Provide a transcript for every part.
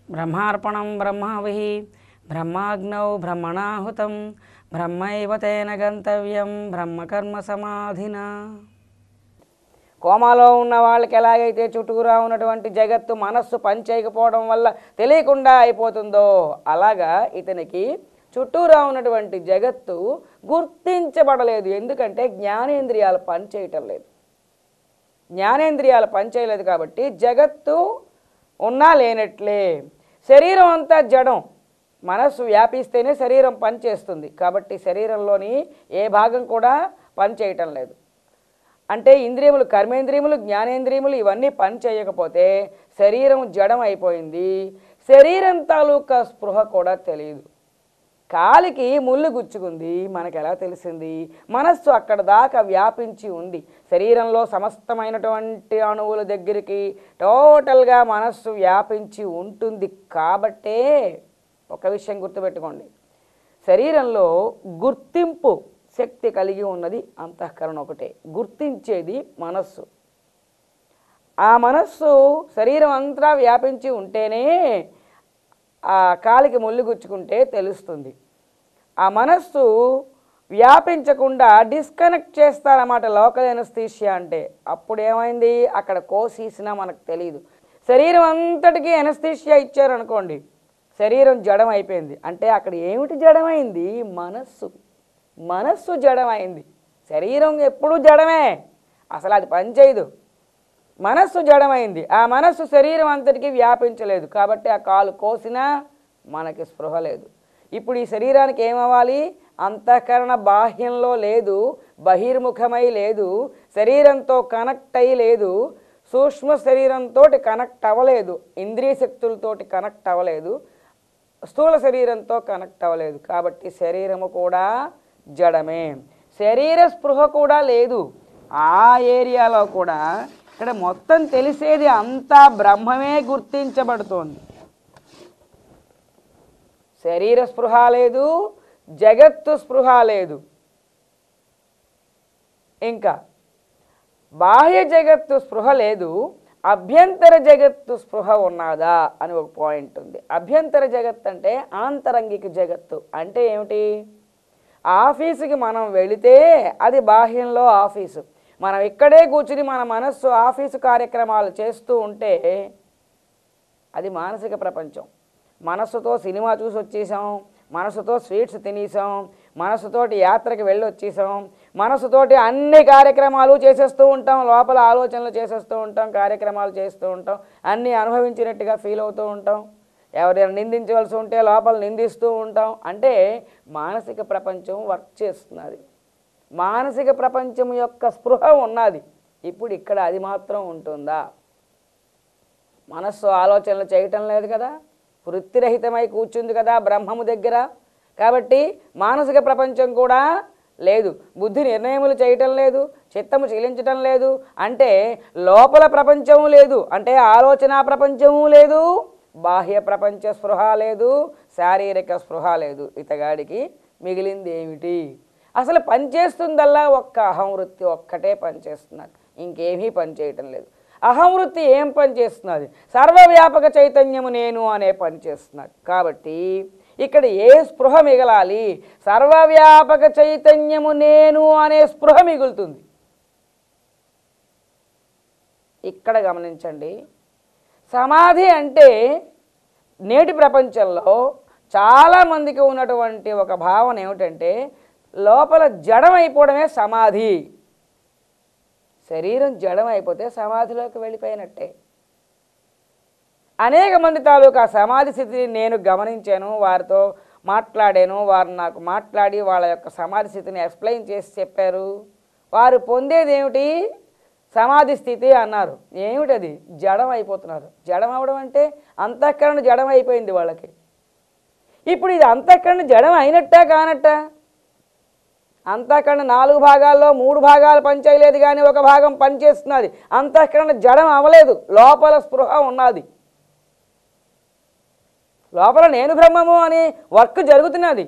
బ్రహ్మార్పణం బ్రహ్మవిహి బ్రహ్మాగ్నౌ బ్రహ్మణాహుతం బ్రహ్మైవ తేన గంతవ్యం బ్రహ్మకర్మ సమాధిన. కోమాలో ఉన్న వాళ్ళకి ఎలాగైతే చుట్టూరా ఉన్నటువంటి జగత్తు మనస్సు పనిచేయకపోవడం వల్ల తెలియకుండా అయిపోతుందో అలాగా ఇతనికి చుట్టూరా ఉన్నటువంటి జగత్తు గుర్తించబడలేదు. ఎందుకంటే జ్ఞానేంద్రియాలు పనిచేయటం లేదు. జ్ఞానేంద్రియాలు పనిచేయలేదు కాబట్టి జగత్తు ఉన్నా లేనట్లే. శరీరం అంతా జడం, మనస్సు వ్యాపిస్తేనే శరీరం పనిచేస్తుంది. కాబట్టి శరీరంలోని ఏ భాగం కూడా పనిచేయటం లేదు. అంటే ఇంద్రియములు, కర్మేంద్రియములు, జ్ఞానేంద్రియములు ఇవన్నీ పని చేయకపోతే శరీరం జడం అయిపోయింది. శరీరం తాలూకా స్పృహ కూడా తెలియదు. కాలికి ముళ్ళు గుచ్చుకుంది, మనకు ఎలా తెలిసింది? మనస్సు అక్కడ దాకా వ్యాపించి ఉంది. శరీరంలో సమస్తమైనటువంటి అణువుల దగ్గరికి టోటల్గా మనస్సు వ్యాపించి ఉంటుంది. కాబట్టే ఒక విషయం గుర్తుపెట్టుకోండి, శరీరంలో గుర్తింపు శక్తి కలిగి ఉన్నది అంతఃకరణ ఒకటే. గుర్తించేది మనస్సు. ఆ మనస్సు శరీరం అంతా వ్యాపించి ఉంటేనే ఆ కాలికి ముళ్ళు గుచ్చుకుంటే తెలుస్తుంది. ఆ మనస్సు వ్యాపించకుండా డిస్కనెక్ట్ చేస్తారన్నమాట లోకల్ ఎనస్థీషియా అంటే. అప్పుడు ఏమైంది? అక్కడ కోసీసినా మనకు తెలియదు. శరీరం అంతటికీ ఎనస్థీషియా ఇచ్చారనుకోండి, శరీరం జడం అయిపోయింది. అంటే అక్కడ ఏమిటి జడమైంది? మనస్సు. మనస్సు జడమైంది. శరీరం ఎప్పుడూ జడమే, అసలు అది పనిచేయదు. మనస్సు జడమైంది. ఆ మనస్సు శరీరం అంతటికీ వ్యాపించలేదు. కాబట్టి ఆ కాలు కోసినా మనకి స్పృహ లేదు. ఇప్పుడు ఈ శరీరానికి ఏమవ్వాలి? అంతఃకరణ బాహ్యంలో లేదు, బహిర్ముఖమై లేదు, శరీరంతో కనెక్ట్ అయ్యి లేదు, సూక్ష్మ శరీరంతో కనెక్ట్ అవ్వలేదు, ఇంద్రియ శక్తులతోటి కనెక్ట్ అవ్వలేదు, స్థూల శరీరంతో కనెక్ట్ అవ్వలేదు. కాబట్టి శరీరము కూడా జడమే. శరీర స్పృహ కూడా లేదు. ఆ ఏరియాలో కూడా ఇక్కడ మొత్తం తెలిసేది అంతా బ్రహ్మమే గుర్తించబడుతోంది. శరీర స్పృహ లేదు, జగత్తు స్పృహ లేదు. ఇంకా బాహ్య జగత్తు స్పృహ లేదు, అభ్యంతర జగత్తు స్పృహ ఉన్నదా అని ఒక పాయింట్ ఉంది. అభ్యంతర జగత్తు అంటే ఆంతరంగిక జగత్తు. అంటే ఏమిటి? ఆఫీసుకి మనం వెళితే అది బాహ్యంలో ఆఫీసు. మనం ఇక్కడే కూర్చుని మన మనస్సు ఆఫీసు కార్యక్రమాలు చేస్తూ ఉంటే అది మానసిక ప్రపంచం. మనస్సుతో సినిమా చూసి వచ్చేసాం, మనసుతో స్వీట్స్ తినేసాం, మనసుతోటి యాత్రకి వెళ్ళి వచ్చేసాం, మనసుతోటి అన్ని కార్యక్రమాలు చేసేస్తూ ఉంటాం, లోపల ఆలోచనలు చేసేస్తూ ఉంటాం, కార్యక్రమాలు చేస్తూ ఉంటాం, అన్నీ అనుభవించినట్టుగా ఫీల్ అవుతూ ఉంటాం, ఎవరైనా నిందించవలసి ఉంటే లోపల నిందిస్తూ ఉంటాం. అంటే మానసిక ప్రపంచం వర్క్ చేస్తున్నది. మానసిక ప్రపంచం యొక్క స్పృహ ఉన్నది. ఇప్పుడు ఇక్కడ అది మాత్రం ఉంటుందా? మనస్సు ఆలోచనలు చేయటం లేదు కదా, వృత్తిరహితమై కూర్చుంది కదా బ్రహ్మము దగ్గర. కాబట్టి మానసిక ప్రపంచం కూడా లేదు, బుద్ధి నిర్ణయములు చేయటం లేదు, చిత్తము చీలించటం లేదు. అంటే లోపల ప్రపంచము లేదు, అంటే ఆలోచన ప్రపంచము లేదు, బాహ్య ప్రపంచ స్పృహ లేదు, శారీరక స్పృహ లేదు. ఇతగాడికి మిగిలింది ఏమిటి? అసలు పనిచేస్తుందల్లా ఒక్క అహంవృత్తి ఒక్కటే పనిచేస్తున్నది, ఇంకేమీ పనిచేయటం లేదు. అహంవృత్తి ఏం పనిచేస్తున్నది? సర్వవ్యాపక చైతన్యము నేను అనే పనిచేస్తున్నది. కాబట్టి ఇక్కడ ఏ స్పృహ మిగలాలి? సర్వవ్యాపక చైతన్యము నేను అనే స్పృహ మిగులుతుంది. ఇక్కడ గమనించండి, సమాధి అంటే నేటి ప్రపంచంలో చాలామందికి ఉన్నటువంటి ఒక భావన ఏమిటంటే లోపల జడం అయిపోవడమే సమాధి. శరీరం జడం అయిపోతే సమాధిలోకి వెళ్ళిపోయినట్టే. అనేక మంది తాలూకా సమాధి స్థితిని నేను గమనించాను, వారితో మాట్లాడాను, వారు నాకు మాట్లాడి వాళ్ళ యొక్క సమాధి స్థితిని ఎక్స్ప్లెయిన్ చేసి చెప్పారు. వారు పొందేది ఏమిటి? సమాధి స్థితి అన్నారు. ఏమిటది? జడం అయిపోతున్నారు. జడం అవడం అంటే అంతఃకరణ జడం అయిపోయింది వాళ్ళకి. ఇప్పుడు ఇది అంతఃకరణ జడం అయినట్టా కానట్టా? అంతఃకరణ 4 భాగాల్లో 3 భాగాలు పనిచేయలేదు, కానీ ఒక భాగం పనిచేస్తున్నది. అంతఃకరణ జడం అవ్వలేదు, లోపల స్పృహ ఉన్నది. లోపల నేను బ్రహ్మము అని వర్క్ జరుగుతున్నది.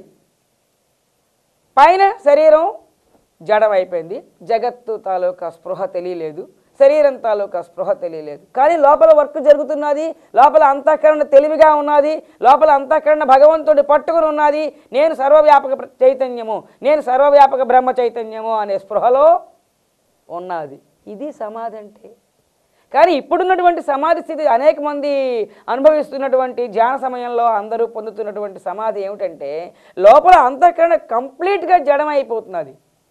పైన శరీరం జడం అయిపోయింది, జగత్తు తాలూకా స్పృహ తెలియలేదు, శరీరం తాలూకా స్పృహ తెలియలేదు. కానీ లోపల వర్క్ జరుగుతున్నది, లోపల అంతఃకరణ తెలివిగా ఉన్నది, లోపల అంతఃకరణ భగవంతుడి పట్టుకుని ఉన్నది. నేను సర్వవ్యాపక చైతన్యము, నేను సర్వవ్యాపక బ్రహ్మ చైతన్యము అనే స్పృహలో ఉన్నది. ఇది సమాధి అంటే. కానీ ఇప్పుడున్నటువంటి సమాధి స్థితి అనేక మంది అనుభవిస్తున్నటువంటి ధ్యాన సమయంలో అందరూ పొందుతున్నటువంటి సమాధి ఏమిటంటే లోపల అంతఃకరణ కంప్లీట్గా జడమైపోతున్నది.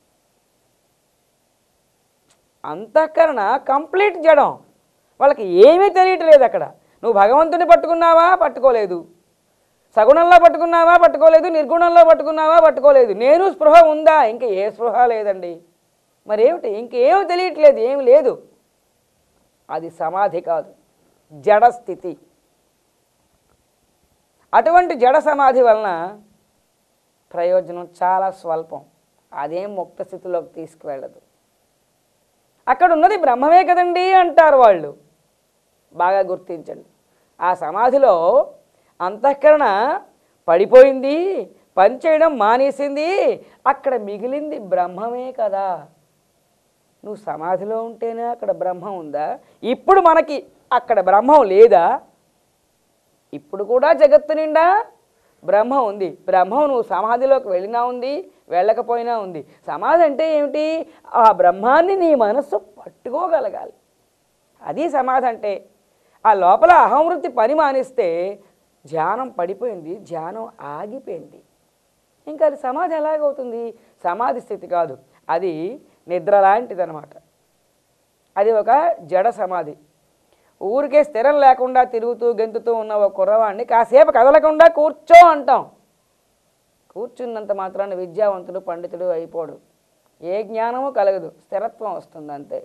అంతఃకరణ కంప్లీట్ జడం, వాళ్ళకి ఏమీ తెలియట్లేదు. అక్కడ నువ్వు భగవంతుని పట్టుకున్నావా, పట్టుకోలేదు. సగుణంలో పట్టుకున్నావా, పట్టుకోలేదు. నిర్గుణంలో పట్టుకున్నావా, పట్టుకోలేదు. నేను స్పృహ ఉందా, ఇంకా ఏ స్పృహ లేదండి. మరేమిటి, ఇంకేమీ తెలియట్లేదు, ఏమి లేదు. అది సమాధి కాదు, జడస్థితి. అటువంటి జడ సమాధి వలన ప్రయోజనం చాలా స్వల్పం. అదేం ముక్త స్థితిలోకి తీసుకువెళ్ళదు. అక్కడ ఉన్నది బ్రహ్మమే కదండి అంటారు వాళ్ళు. బాగా గుర్తించండి, ఆ సమాధిలో అంతఃకరణ పడిపోయింది, పనిచేయడం మానేసింది, అక్కడ మిగిలింది బ్రహ్మమే కదా. నువ్వు సమాధిలో ఉంటేనే అక్కడ బ్రహ్మం ఉందా? ఇప్పుడు మనకి అక్కడ బ్రహ్మం లేదా? ఇప్పుడు కూడా జగత్తు నిండా బ్రహ్మం ఉంది. బ్రహ్మం నువ్వు సమాధిలోకి వెళ్ళినా ఉంది, వెళ్ళకపోయినా ఉంది. సమాధి అంటే ఏమిటి? ఆ బ్రహ్మాన్ని నీ మనస్సు పట్టుకోగలగాలి. అది సమాధి అంటే. ఆ లోపల అహంవృత్తి పని మానేస్తే ధ్యానం పడిపోయింది, ధ్యానం ఆగిపోయింది. ఇంకా అది సమాధి ఎలాగవుతుంది? సమాధి స్థితి కాదు, అది నిద్ర లాంటిదనమాట. అది ఒక జడ సమాధి. ఊరికే స్థిరం లేకుండా తిరుగుతూ గెంతుతూ ఉన్న ఒక కుర్రవాడిని కాసేపు కదలకుండా కూర్చో అంటాం. కూర్చున్నంత మాత్రాన విద్యావంతుడు పండితుడు అయిపోడు, ఏ జ్ఞానము కలగదు, స్థిరత్వం వస్తుంది అంతే.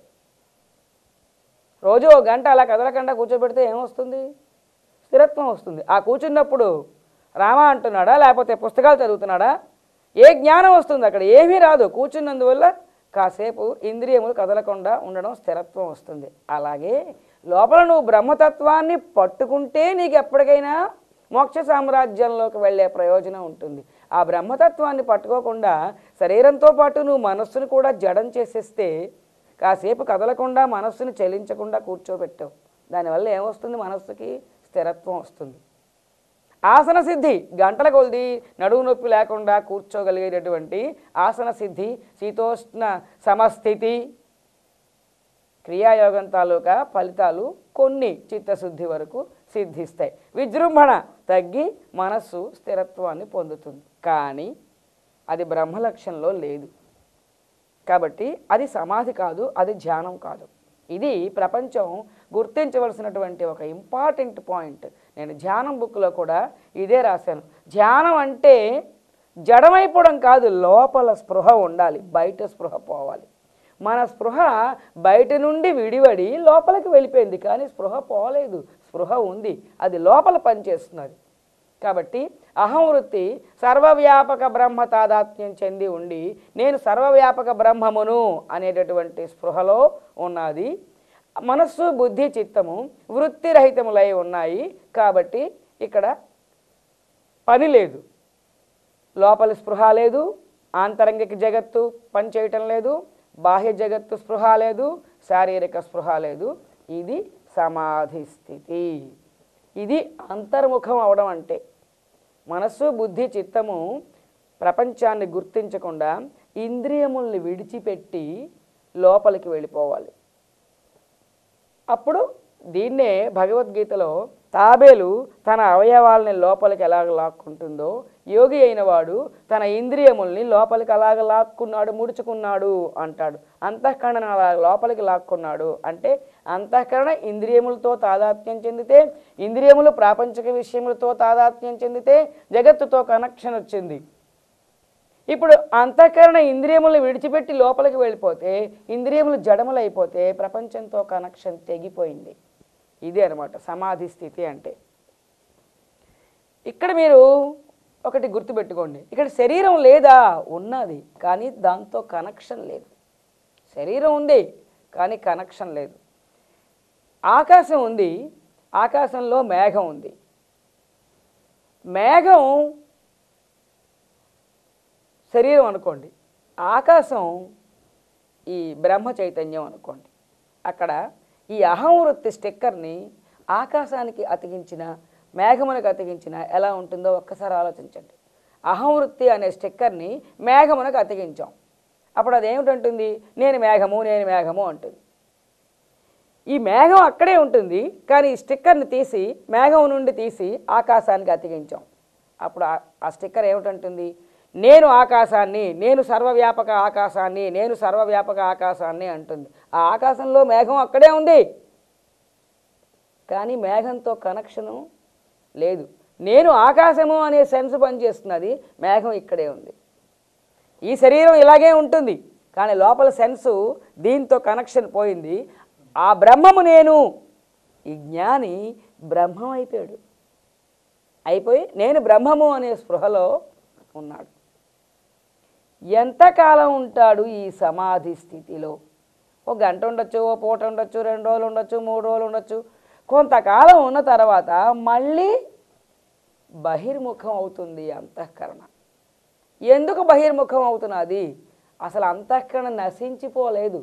రోజు ఒక గంట అలా కదలకుండా కూర్చోబెడితే ఏమొస్తుంది? స్థిరత్వం వస్తుంది. ఆ కూర్చున్నప్పుడు రామా అంటున్నాడా, లేకపోతే పుస్తకాలు చదువుతున్నాడా? ఏ జ్ఞానం వస్తుంది? అక్కడ ఏమీ రాదు. కూర్చున్నందువల్ల కాసేపు ఇంద్రియములు కదలకుండా ఉండడం స్థిరత్వం వస్తుంది. అలాగే లోపల నువ్వు బ్రహ్మతత్వాన్ని పట్టుకుంటే నీకు ఎప్పటికైనా మోక్ష సామ్రాజ్యంలోకి వెళ్ళే ప్రయోజనం ఉంటుంది. ఆ బ్రహ్మతత్వాన్ని పట్టుకోకుండా శరీరంతో పాటు నువ్వు మనస్సును కూడా జడం చేసేస్తే కాసేపు కదలకుండా మనస్సును చలించకుండా కూర్చోబెట్టావు. దానివల్ల ఏమొస్తుంది? మనస్సుకి స్థిరత్వం వస్తుంది. ఆసన సిద్ధి, గంటల కొలది నడువు నొప్పి లేకుండా కూర్చోగలిగేటటువంటి ఆసన సిద్ధి, శీతోష్ణ సమస్థితి, క్రియాయోగం తాలూకా ఫలితాలు కొన్ని చిత్తశుద్ధి వరకు సిద్ధిస్తాయి. విజృంభణ తగ్గి మనస్సు స్థిరత్వాన్ని పొందుతుంది. కానీ అది బ్రహ్మలక్ష్యంలో లేదు. కాబట్టి అది సమాధి కాదు, అది ధ్యానం కాదు. ఇది ప్రపంచం గుర్తించవలసినటువంటి ఒక ఇంపార్టెంట్ పాయింట్. నేను ధ్యానం బుక్లో కూడా ఇదే రాశాను. ధ్యానం అంటే జడమైపోవడం కాదు, లోపల స్పృహ ఉండాలి, బయట స్పృహ పోవాలి. మన స్పృహ బయట నుండి విడివడి లోపలికి వెళ్ళిపోయింది, కానీ స్పృహ పోలేదు, స్పృహ ఉంది, అది లోపల పనిచేస్తున్నది. కాబట్టి అహంవృత్తి సర్వవ్యాపక బ్రహ్మ తాదాత్మ్యం చెంది ఉండి నేను సర్వవ్యాపక బ్రహ్మమును అనేటటువంటి స్పృహలో ఉన్నది. మనస్సు బుద్ధి చిత్తము వృత్తిరహితములై ఉన్నాయి. కాబట్టి ఇక్కడ పని లేదు, లోపలి స్పృహ లేదు, ఆంతరంగిక జగత్తు పనిచేయటం లేదు, బాహ్య జగత్తు స్పృహ లేదు, శారీరక స్పృహ లేదు. ఇది సమాధి స్థితి. ఇది అంతర్ముఖం అవడం అంటే మనస్సు బుద్ధి చిత్తము ప్రపంచాన్ని గుర్తించకుండా ఇంద్రియముల్ని విడిచిపెట్టి లోపలికి వెళ్ళిపోవాలి. అప్పుడు దీన్నే భగవద్గీతలో తాబేలు తన అవయవాల్ని లోపలికి ఎలాగ లాక్కుంటుందో యోగి అయిన వాడు తన ఇంద్రియముల్ని లోపలికి అలాగ లాక్కున్నాడు, ముడుచుకున్నాడు అంటాడు. అంతఃకరణ అలా లోపలికి లాక్కున్నాడు అంటే అంతఃకరణ ఇంద్రియములతో తాదాత్మ్యం చెందితే, ఇంద్రియములు ప్రాపంచిక విషయములతో తాదాత్మ్యం చెందితే జగత్తుతో కనెక్షన్ వచ్చింది. ఇప్పుడు అంతఃకరణ ఇంద్రియములను విడిచిపెట్టి లోపలికి వెళ్ళిపోతే, ఇంద్రియములు జడములైపోతే ప్రపంచంతో కనెక్షన్ తెగిపోయింది. ఇదే అనమాట సమాధి స్థితి అంటే. ఇక్కడ మీరు ఒకటి గుర్తుపెట్టుకోండి, ఇక్కడ శరీరం లేదా? ఉన్నది, కానీ దాంతో కనెక్షన్ లేదు. శరీరం ఉంది కానీ కనెక్షన్ లేదు. ఆకాశం ఉంది, ఆకాశంలో మేఘం ఉంది. మేఘం శరీరం అనుకోండి, ఆకాశం ఈ బ్రహ్మ చైతన్యం అనుకోండి. అక్కడ ఈ అహం వృత్తి స్టిక్కర్ని ఆకాశానికి అతికించిన, మేఘమునకు అతికించిన ఎలా ఉంటుందో ఒక్కసారి ఆలోచించండి. అహం వృత్తి అనే స్టిక్కర్ని మేఘమునకు అతికించాం. అప్పుడు అదేమిటంటుంది? నేను మేఘము, నేను మేఘము అంటుంది. ఈ మేఘం అక్కడే ఉంటుంది, కానీ ఈ స్టిక్కర్ని తీసి మేఘం నుండి తీసి ఆకాశానికి అతికించాం. అప్పుడు ఆ స్టిక్కర్ ఏమిటంటుంది? నేను ఆకాశాన్ని, నేను సర్వవ్యాపక ఆకాశాన్ని, నేను సర్వవ్యాపక ఆకాశాన్ని అంటుంది. ఆ ఆకాశంలో మేఘం అక్కడే ఉంది, కానీ మేఘంతో కనెక్షను లేదు. నేను ఆకాశము అనే సెన్స్ పనిచేస్తున్నది, మేఘం ఇక్కడే ఉంది. ఈ శరీరం ఇలాగే ఉంటుంది, కానీ లోపల సెన్సు దీంతో కనెక్షన్ పోయింది. ఆ బ్రహ్మము నేను. ఈ జ్ఞాని బ్రహ్మం అయిపోయాడు. అయిపోయి నేను బ్రహ్మము అనే స్పృహలో ఉన్నాడు. ఎంతకాలం ఉంటాడు ఈ సమాధి స్థితిలో? ఒక గంట ఉండొచ్చు, ఓ పూట ఉండొచ్చు, 2 రోజులు ఉండొచ్చు, 3 రోజులు ఉండొచ్చు. కొంతకాలం ఉన్న తర్వాత మళ్ళీ బహిర్ముఖం అవుతుంది అంతఃకరణ. ఎందుకు బహిర్ముఖం అవుతున్నది? అసలు అంతఃకరణ నశించిపోలేదు,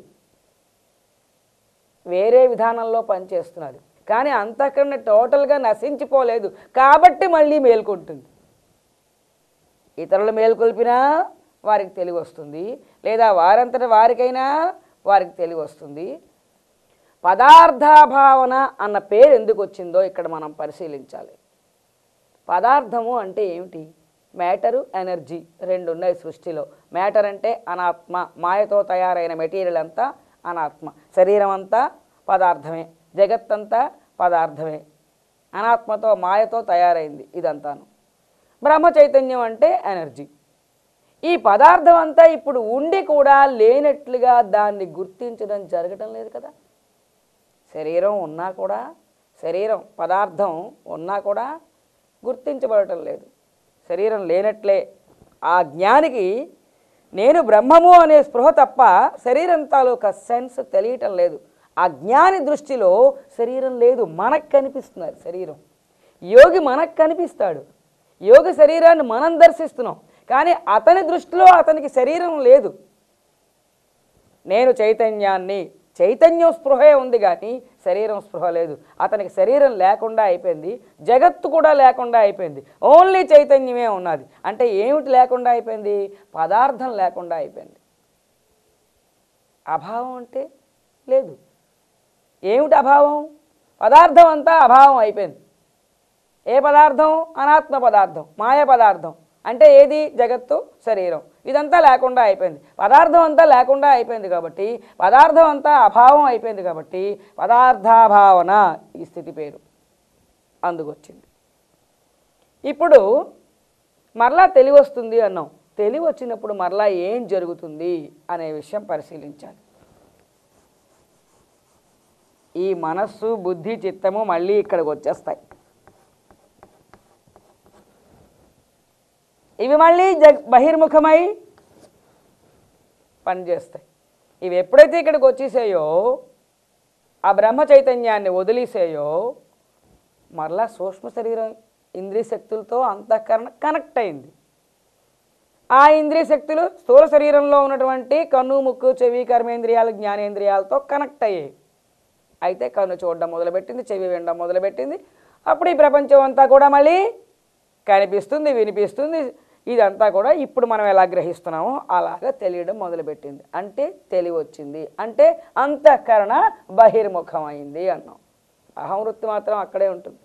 వేరే విధానంలో పనిచేస్తున్నది. కానీ అంతఃకరణ టోటల్గా నశించిపోలేదు, కాబట్టి మళ్ళీ మేల్కొంటుంది. ఇతరులు మేల్కొల్పినా వారికి తెలివి వస్తుంది, లేదా వారంతటా వారికైనా వారికి తెలివి వస్తుంది. పదార్థాభావన అన్న పేరు ఎందుకు వచ్చిందో ఇక్కడ మనం పరిశీలించాలి. పదార్థము అంటే ఏమిటి? మ్యాటరు, ఎనర్జీ రెండు ఉన్నాయి సృష్టిలో. మ్యాటర్ అంటే అనాత్మ, మాయతో తయారైన మెటీరియల్ అంతా అనాత్మ. శరీరం అంతా పదార్థమే, జగత్తంతా పదార్థమే, అనాత్మతో మాయతో తయారైంది ఇదంతాను. బ్రహ్మ చైతన్యం అంటే ఎనర్జీ. ఈ పదార్థం అంతా ఇప్పుడు ఉండి కూడా లేనట్లుగా దాన్ని గుర్తించడం జరగటం లేదు కదా. శరీరం ఉన్నా కూడా, శరీరం పదార్థం ఉన్నా కూడా గుర్తించబడటం లేదు, శరీరం లేనట్లే. ఆ జ్ఞానికి నేను బ్రహ్మము అనే స్పృహ తప్ప శరీరం తాలూకా సెన్స్ తెలియటం లేదు. ఆ జ్ఞాని దృష్టిలో శరీరం లేదు, మనకు కనిపిస్తున్నారు శరీరం. యోగి మనకు కనిపిస్తాడు, యోగి శరీరాన్ని మనం దర్శిస్తున్నాం, కానీ అతని దృష్టిలో అతనికి శరీరం లేదు. నేను చైతన్యాన్ని, చైతన్యం స్పృహే ఉంది కానీ శరీరం స్పృహ లేదు. అతనికి శరీరం లేకుండా అయిపోయింది, జగత్తు కూడా లేకుండా అయిపోయింది, ఓన్లీ చైతన్యమే ఉన్నది. అంటే ఏమిటి లేకుండా అయిపోయింది? పదార్థం లేకుండా అయిపోయింది. అభావం అంటే లేదు. ఏమిటి అభావం? పదార్థం అంతా అభావం అయిపోయింది. ఏ పదార్థం? అనాత్మ పదార్థం, మాయ పదార్థం. అంటే ఏది? జగత్తు, శరీరం, ఇదంతా లేకుండా అయిపోయింది. పదార్థం అంతా లేకుండా అయిపోయింది కాబట్టి, పదార్థం అంతా అభావం అయిపోయింది కాబట్టి పదార్థాభావన ఈ స్థితి పేరు అందుకొచ్చింది. ఇప్పుడు మరలా తెలివి వస్తుంది అన్నాం. తెలివి వచ్చినప్పుడు మరలా ఏం జరుగుతుంది అనే విషయం పరిశీలించాలి. ఈ మనస్సు, బుద్ధి, చిత్తము మళ్ళీ ఇక్కడికి వచ్చేస్తాయి. ఇవి మళ్ళీ బహిర్ముఖమై పనిచేస్తాయి. ఇవి ఎప్పుడైతే ఇక్కడికి వచ్చేసాయో, ఆ బ్రహ్మ చైతన్యాన్ని వదిలేసాయో, మరలా సూక్ష్మ శరీరం ఇంద్రియ శక్తులతో అంతఃకరణ కనెక్ట్ అయింది. ఆ ఇంద్రియ శక్తులు స్థూల శరీరంలో ఉన్నటువంటి కన్ను, ముక్కు, చెవి, కర్మేంద్రియాలు, జ్ఞానేంద్రియాలతో కనెక్ట్ అయ్యాయి. అయితే కన్ను చూడడం మొదలుపెట్టింది, చెవి వినడం మొదలుపెట్టింది. అప్పుడు ఈ ప్రపంచం అంతా కూడా మళ్ళీ కనిపిస్తుంది, వినిపిస్తుంది. ఇదంతా కూడా ఇప్పుడు మనం ఎలా గ్రహిస్తున్నామో అలాగా తెలియడం మొదలుపెట్టింది. అంటే తెలివి వచ్చింది, అంటే అంతఃకరణ బహిర్ముఖమైంది అన్నాం. అహంవృత్తి మాత్రం అక్కడే ఉంటుంది.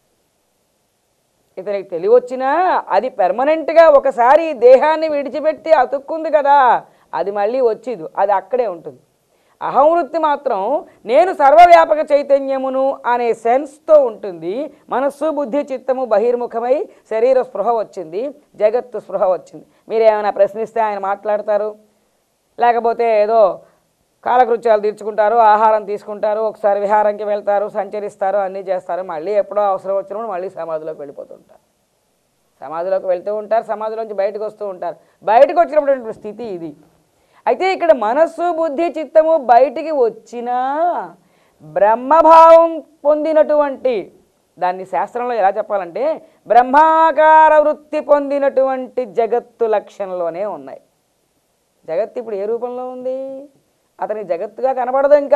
ఇతనికి తెలివి వచ్చినా అది పెర్మనెంట్గా ఒకసారి దేహాన్ని విడిచిపెట్టి అతుక్కుంది కదా, అది మళ్ళీ వచ్చిదు, అది అక్కడే ఉంటుంది. అహంవృత్తి మాత్రం నేను సర్వవ్యాపక చైతన్యమును అనే సెన్స్తో ఉంటుంది. మనస్సు, బుద్ధి, చిత్తము బహిర్ముఖమై శరీర స్పృహ వచ్చింది, జగత్తు స్పృహ వచ్చింది. మీరు ఏమైనా ప్రశ్నిస్తే ఆయన మాట్లాడతారు, లేకపోతే ఏదో కాలకృత్యాలు తీర్చుకుంటారు, ఆహారం తీసుకుంటారు, ఒకసారి విహారంకి వెళ్తారు, సంచరిస్తారు, అన్నీ చేస్తారు. మళ్ళీ ఎప్పుడో అవసరం వచ్చినప్పుడు మళ్ళీ సమాధిలోకి వెళ్ళిపోతుంటారు. సమాధిలోకి వెళ్తూ ఉంటారు, సమాధిలోంచి బయటకు వస్తూ ఉంటారు. బయటకు వచ్చినప్పుడు స్థితి ఇది. అయితే ఇక్కడ మనస్సు, బుద్ధి, చిత్తము బయటికి వచ్చినా బ్రహ్మభావం పొందినటువంటి, దాన్ని శాస్త్రంలో ఎలా చెప్పాలంటే బ్రహ్మాకార వృత్తి పొందినటువంటి జగత్తు లక్షణంలోనే ఉన్నాయి. జగత్తు ఇప్పుడు ఏ రూపంలో ఉంది? అతనికి జగత్తుగా కనబడదు, ఇంకా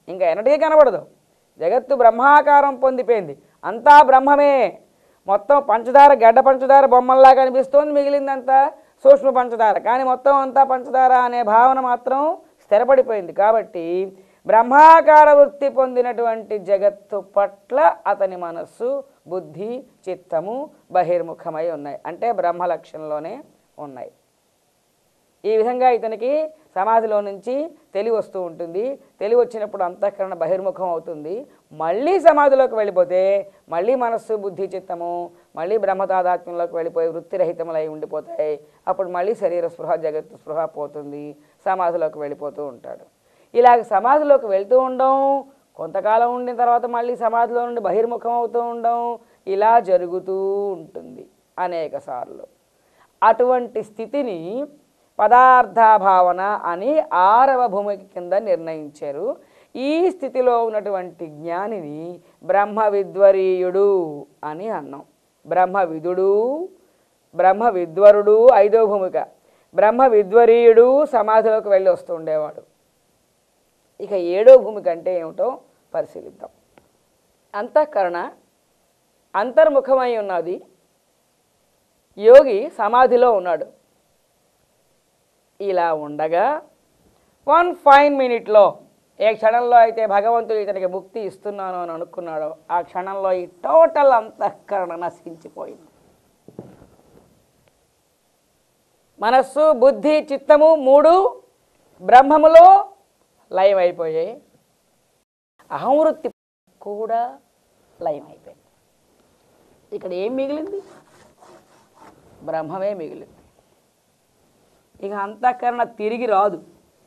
ఇంకా ఎన్నటికీ కనబడదు. జగత్తు బ్రహ్మాకారం పొందిపోయింది, అంతా బ్రహ్మమే. మొత్తం పంచదార, గడ్డ పంచదార బొమ్మల్లా కనిపిస్తోంది, మిగిలిందంతా సూక్ష్మ పంచదార, కానీ మొత్తం అంతా పంచదార అనే భావన మాత్రం స్థిరపడిపోయింది. కాబట్టి బ్రహ్మాకార వృత్తి పొందినటువంటి జగత్తు పట్ల అతని మనస్సు, బుద్ధి, చిత్తము బహిర్ముఖమై ఉన్నాయి, అంటే బ్రహ్మ లక్షణంలోనే ఉన్నాయి. ఈ విధంగా ఇతనికి సమాధిలో నుంచి తెలివి వస్తూ ఉంటుంది. తెలివి వచ్చినప్పుడు అంతఃకరణ బహిర్ముఖం అవుతుంది. మళ్ళీ సమాధిలోకి వెళ్ళిపోతే మళ్ళీ మనస్సు, బుద్ధి, చిత్తము మళ్ళీ బ్రహ్మతాదాత్మ్యంలోకి వెళ్ళిపోయి వృత్తిరహితములై ఉండిపోతాయి. అప్పుడు మళ్ళీ శరీర స్పృహ, జగత్తు స్పృహ పోతుంది, సమాధిలోకి వెళ్ళిపోతూ ఉంటాడు. ఇలాగ సమాధిలోకి వెళ్తూ ఉండడం, కొంతకాలం ఉండిన తర్వాత మళ్ళీ సమాధిలో నుండి బహిర్ముఖం అవుతూ ఉండడం, ఇలా జరుగుతూ ఉంటుంది అనేక సార్లు. అటువంటి స్థితిని పదార్థాభావన అని 6వ భూమిక కింద నిర్ణయించారు. ఈ స్థితిలో ఉన్నటువంటి జ్ఞానిని బ్రహ్మ విద్వరీయుడు అని అన్నాం. బ్రహ్మ విదుడు, బ్రహ్మ విద్వరుడు 5వ భూమిక. బ్రహ్మ విద్వరీయుడు సమాధిలోకి వెళ్ళి వస్తూ ఉండేవాడు. ఇక 7వ భూమిక అంటే ఏమిటో పరిశీలిద్దాం. అంతఃకరణ అంతర్ముఖమై ఉన్నది. యోగి సమాధిలో ఉన్నాడు. ఇలా ఉండగా 1 ఫైన్ మినిట్లో, ఏ క్షణంలో అయితే భగవంతుడు ఇతనికి ముక్తి ఇస్తున్నాను అని అనుకున్నాడో ఆ క్షణంలో ఈ టోటల్ అంతఃకరణ నశించిపోయింది. మనస్సు, బుద్ధి, చిత్తము 3 బ్రహ్మములో లయమైపోయాయి. అహంవృత్తి కూడా లయమైపోయింది. ఇక్కడ ఏం మిగిలింది? బ్రహ్మమే మిగిలింది. ఇక అంతఃకరణ తిరిగి రాదు.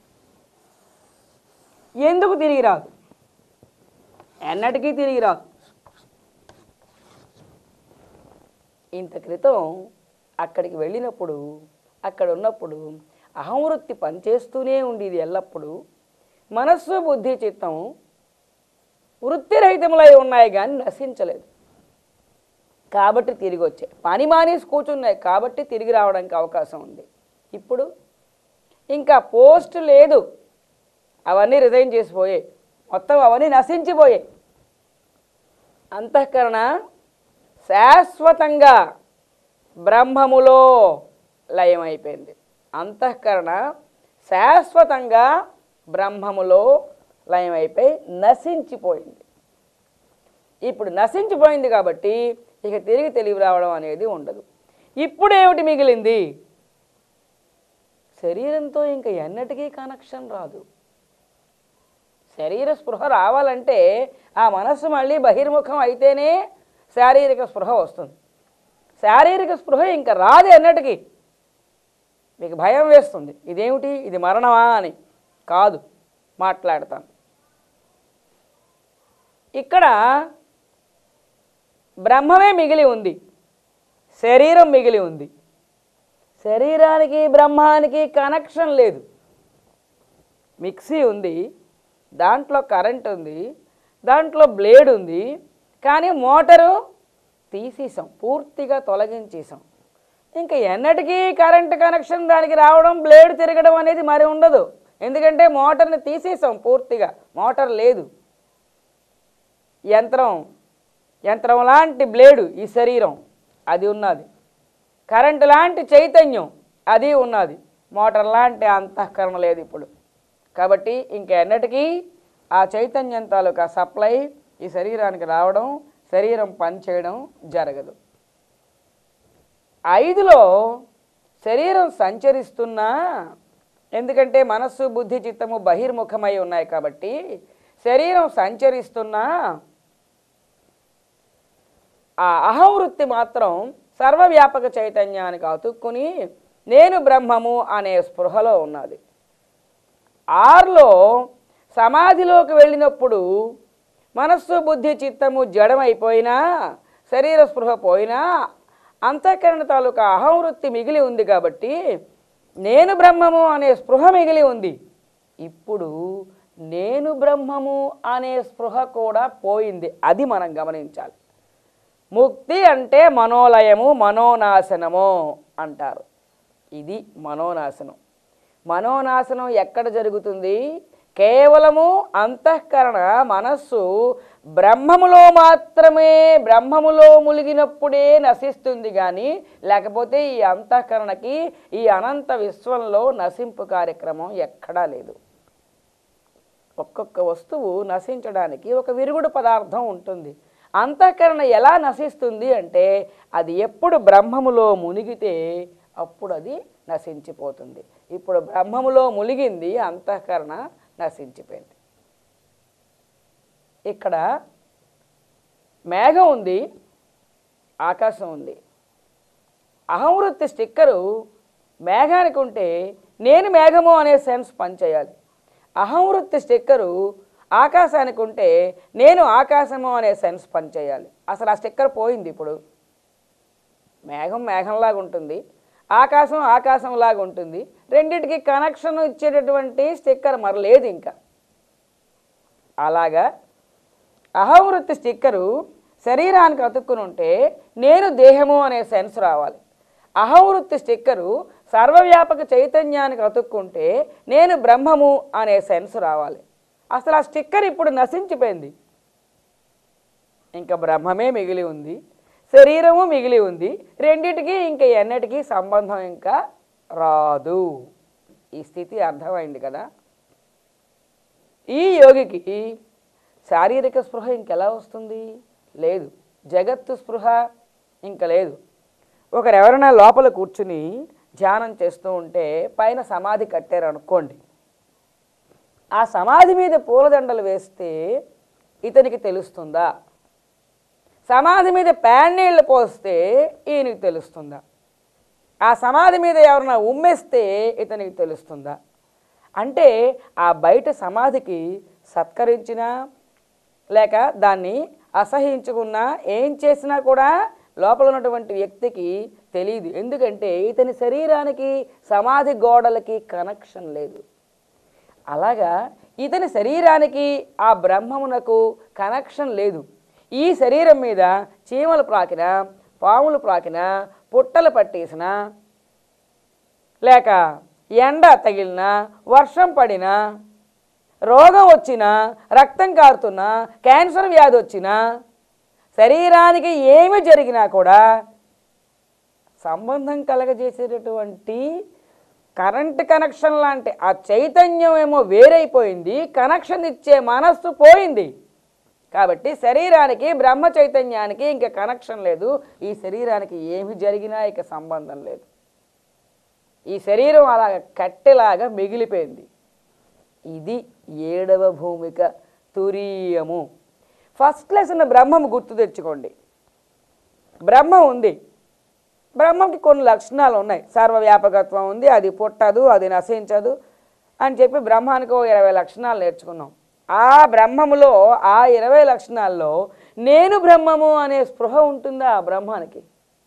ఎందుకు తిరిగి రాదు? ఎన్నటికీ తిరిగి రాదు. ఇంత క్రితం అక్కడికి వెళ్ళినప్పుడు, అక్కడ ఉన్నప్పుడు అహంవృత్తి పనిచేస్తూనే ఉండేది ఎల్లప్పుడూ. మనస్సు, బుద్ధి, చిత్తం వృత్తిరహితములై ఉన్నాయి కానీ నశించలేదు. కాబట్టి తిరిగి వచ్చాయి. పని మానేసి కూర్చున్నాయి కాబట్టి తిరిగి రావడానికి అవకాశం ఉంది. ఇప్పుడు ఇంకా పోస్ట్ లేదు, అవన్నీ రిజైన్ చేసిపోయాయి, మొత్తం అవన్నీ నశించిపోయాయి. అంతఃకరణ శాశ్వతంగా బ్రహ్మములో లయమైపోయింది. అంతఃకరణ శాశ్వతంగా బ్రహ్మములో లయమైపోయి నశించిపోయింది. ఇప్పుడు నశించిపోయింది కాబట్టి ఇక తిరిగి తెలివి రావడం అనేది ఉండదు. ఇప్పుడు ఏమిటి మిగిలింది? శరీరంతో ఇంకా ఎన్నటికీ కనెక్షన్ రాదు. శరీర స్పృహ రావాలంటే ఆ మనస్సు మళ్ళీ బహిర్ముఖం అయితేనే శారీరక స్పృహ వస్తుంది. శారీరక స్పృహ ఇంకా రాదు ఎన్నటికీ. మీకు భయం వేస్తుంది, ఇదేమిటి, ఇది మరణమా అని. కాదు, మాట్లాడతాను. ఇక్కడ బ్రహ్మమే మిగిలి ఉంది, శరీరం మిగిలి ఉంది. శరీరానికి బ్రహ్మానికి కనెక్షన్ లేదు. మిక్సీ ఉంది, దాంట్లో కరెంట్ ఉంది, దాంట్లో బ్లేడ్ ఉంది, కానీ మోటారు తీసేసాం, పూర్తిగా తొలగించేసాం. ఇంకా ఎన్నటికీ కరెంట్ కనెక్షన్ దానికి రావడం, బ్లేడ్ తిరగడం అనేది మరి ఉండదు. ఎందుకంటే మోటార్ని తీసేసాం పూర్తిగా, మోటార్ లేదు. యంత్రం లాంటి బ్లేడు ఈ శరీరం, అది ఉన్నది. కరెంటు లాంటి చైతన్యం అది ఉన్నది. మోటార్ లాంటి అంతఃకరణ లేదు ఇప్పుడు. కాబట్టి ఇంకెన్నటికీ ఆ చైతన్యం తాలూకా సప్లై ఈ శరీరానికి రావడం, శరీరం పనిచేయడం జరగదు. 5లో శరీరం సంచరిస్తున్నా, ఎందుకంటే మనస్సు, బుద్ధి, చిత్తము బహిర్ముఖమై ఉన్నాయి కాబట్టి శరీరం సంచరిస్తున్నా ఆ అహంవృత్తి మాత్రం సర్వవ్యాపక చైతన్యానికి అతుక్కుని నేను బ్రహ్మము అనే స్పృహలో ఉన్నది. 6లో సమాధిలోకి వెళ్ళినప్పుడు మనస్సు, బుద్ధి, చిత్తము జడమైపోయినా, శరీర స్పృహ పోయినా అంతఃకరణ తాలూకా అహంవృత్తి మిగిలి ఉంది కాబట్టి నేను బ్రహ్మము అనే స్పృహ మిగిలి ఉంది. ఇప్పుడు నేను బ్రహ్మము అనే స్పృహ కూడా పోయింది. అది మనం గమనించాలి. ముక్తి అంటే మనోలయము, మనోనాశనము అంటారు. ఇది మనోనాశనం. మనోనాశనం ఎక్కడ జరుగుతుంది? కేవలము అంతఃకరణ మనస్సు బ్రహ్మములో మాత్రమే, బ్రహ్మములో ములిగినప్పుడే నశిస్తుంది కానీ లేకపోతే ఈ అంతఃకరణకి ఈ అనంత విశ్వంలో నశింపు కార్యక్రమం ఎక్కడా లేదు. ఒక్కొక్క వస్తువు నశించడానికి ఒక విరుగుడు పదార్థం ఉంటుంది. అంతఃకరణ ఎలా నశిస్తుంది అంటే అది ఎప్పుడు బ్రహ్మములో మునిగితే అప్పుడు అది నశించిపోతుంది. ఇప్పుడు బ్రహ్మములో మునిగింది, అంతఃకరణ నశించిపోయింది. ఇక్కడ మేఘం ఉంది, ఆకాశం ఉంది. అహంవృత్తి స్టిక్కరు మేఘానికి ఉంటే నేను మేఘము అనే సెన్స్ పనిచేయాలి. అహంవృత్తి స్టిక్కరు ఆకాశానికి ఉంటే నేను ఆకాశము అనే సెన్స్ పనిచేయాలి. అసలు ఆ స్టిక్కర్ పోయింది. ఇప్పుడు మేఘం మేఘంలాగా ఉంటుంది, ఆకాశం ఆకాశంలాగా ఉంటుంది. రెండింటికి కనెక్షన్ ఇచ్చేటటువంటి స్టిక్కర్ మరి లేదు ఇంకా. అలాగా అహంవృత్తి స్టిక్కరు శరీరానికి అతుక్కుని ఉంటే నేను దేహము అనే సెన్స్ రావాలి. అహంవృత్తి స్టిక్కరు సర్వవ్యాపక చైతన్యానికి అతుక్కుంటే నేను బ్రహ్మము అనే సెన్స్ రావాలి. అసలు ఆ స్టిక్కర్ ఇప్పుడు నశించిపోయింది. ఇంకా బ్రహ్మమే మిగిలి ఉంది, శరీరము మిగిలి ఉంది. రెండిటికి ఇంకా ఎన్నటికీ సంబంధం ఇంకా రాదు. ఈ స్థితి అర్థమైంది కదా. ఈ యోగికి శారీరక స్పృహ ఇంకెలా వస్తుంది? లేదు. జగత్తు స్పృహ ఇంక లేదు. ఒకరెవరైనా లోపల కూర్చుని ధ్యానం చేస్తూ ఉంటే పైన సమాధి కట్టారు అనుకోండి, ఆ సమాధి మీద పూలదండలు వేస్తే ఇతనికి తెలుస్తుందా? సమాధి మీద నీళ్ళు పోస్తే ఈయనకి తెలుస్తుందా? ఆ సమాధి మీద ఎవరైనా ఉమ్మేస్తే ఇతనికి తెలుస్తుందా? అంటే ఆ బయట సమాధికి సత్కరించినా లేక దాన్ని అసహించుకున్నా ఏం చేసినా కూడా లోపల ఉన్నటువంటి వ్యక్తికి తెలియదు. ఎందుకంటే ఇతని శరీరానికి సమాధి గోడలకి కనెక్షన్ లేదు. అలాగా ఇతని శరీరానికి ఆ బ్రహ్మమునకు కనెక్షన్ లేదు. ఈ శరీరం మీద చీమలు ప్రాకినా, పాములు ప్రాకినా, పుట్టలు పట్టేసినా, లేక ఎండ తగిలినా, వర్షం పడినా, రోగం వచ్చినా, రక్తం కారుతున్నా, క్యాన్సర్ వ్యాధి వచ్చినా, శరీరానికి ఏమి జరిగినా కూడా సంబంధం కలగజేసేటటువంటి కరెంట్ కనెక్షన్ లాంటి ఆ చైతన్యం ఏమో వేరైపోయింది, కనెక్షన్ ఇచ్చే మనస్సు పోయింది. కాబట్టి శరీరానికి బ్రహ్మ చైతన్యానికి ఇంకా కనెక్షన్ లేదు. ఈ శరీరానికి ఏమి జరిగినా ఇక సంబంధం లేదు. ఈ శరీరం అలాగ కట్టెలాగా మిగిలిపోయింది. ఇది 7వ భూమిక తురీయము. ఫస్ట్ లెసన్ బ్రహ్మము గుర్తు తెచ్చుకోండి. బ్రహ్మం ఉంది, బ్రహ్మంకి కొన్ని లక్షణాలు ఉన్నాయి. సర్వవ్యాపకత్వం ఉంది, అది పుట్టదు, అది నశించదు అని చెప్పి బ్రహ్మానికి 20 లక్షణాలు నేర్చుకున్నాం. ఆ బ్రహ్మములో ఆ 20 లక్షణాల్లో నేను బ్రహ్మము అనే స్పృహ ఉంటుందా? ఆ బ్రహ్మానికి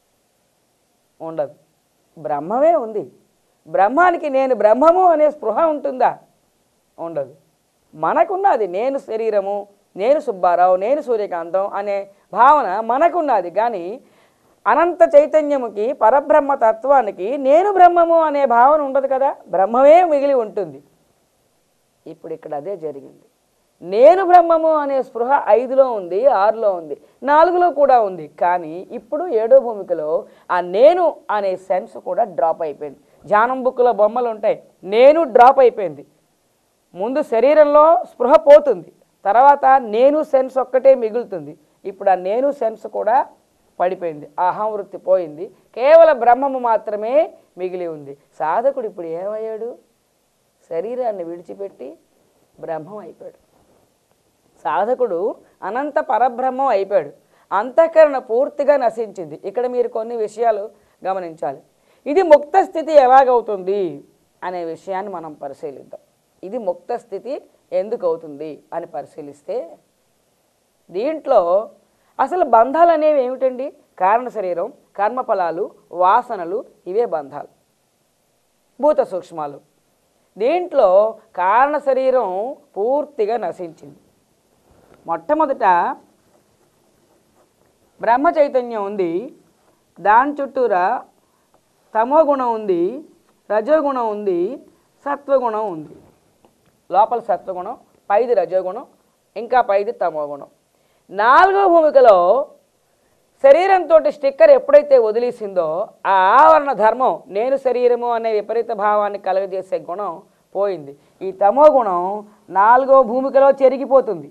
ఉండదు. బ్రహ్మమే ఉంది. బ్రహ్మానికి నేను బ్రహ్మము అనే స్పృహ ఉంటుందా? ఉండదు. మనకున్నది నేను శరీరము, నేను సుబ్బారావు, నేను సూర్యకాంతం అనే భావన మనకున్నది. కానీ అనంత చైతన్యముకి, పరబ్రహ్మ తత్వానికి నేను బ్రహ్మము అనే భావన ఉండదు కదా. బ్రహ్మమే మిగిలి ఉంటుంది. ఇప్పుడు ఇక్కడ అదే జరిగింది. నేను బ్రహ్మము అనే స్పృహ 5లో ఉంది, 6లో ఉంది, 4లో కూడా ఉంది. కానీ ఇప్పుడు 7వ భూమికలో ఆ నేను అనే సెన్స్ కూడా డ్రాప్ అయిపోయింది. ధ్యానం బుక్లో బొమ్మలు ఉంటాయి, నేను డ్రాప్ అయిపోయింది. ముందు శరీరంలో స్పృహ పోతుంది, తర్వాత నేను సెన్స్ ఒక్కటే మిగులుతుంది. ఇప్పుడు ఆ నేను సెన్స్ కూడా పడిపోయింది, అహంవృత్తి పోయింది, కేవలం బ్రహ్మము మాత్రమే మిగిలి ఉంది. సాధకుడు ఇప్పుడు ఏమయ్యాడు? శరీరాన్ని విడిచిపెట్టి బ్రహ్మం అయిపోయాడు. సాధకుడు అనంత పరబ్రహ్మం అయిపోయాడు. అంతఃకరణ పూర్తిగా నశించింది. ఇక్కడ మీరు కొన్ని విషయాలు గమనించాలి. ఇది ముక్త స్థితి ఎలాగవుతుంది అనే విషయాన్ని మనం పరిశీలిద్దాం. ఇది ముక్త స్థితి ఎందుకు అవుతుంది అని పరిశీలిస్తే దీంట్లో అసలు బంధాలు అనేవి ఏమిటండి? కారణ శరీరం, కర్మఫలాలు, వాసనలు, ఇవే బంధాలు, భూత సూక్ష్మాలు. దీంట్లో కారణ శరీరం పూర్తిగా నశించింది. మొట్టమొదట బ్రహ్మ చైతన్యం ఉంది, దాని చుట్టూరా తమోగుణం ఉంది, రజోగుణం ఉంది, సత్వగుణం ఉంది. లోపల సత్వగుణం, పైది రజోగుణం, ఇంకా పైది తమోగుణం. 4వ భూమికలో శరీరంతో స్టిక్కర్ ఎప్పుడైతే వదిలేసిందో ఆ ఆవరణ ధర్మం నేను శరీరము అనే విపరీత భావాన్ని కలుగజేసే గుణం పోయింది. ఈ తమో గుణం 4వ భూమికలో చెరిగిపోతుంది.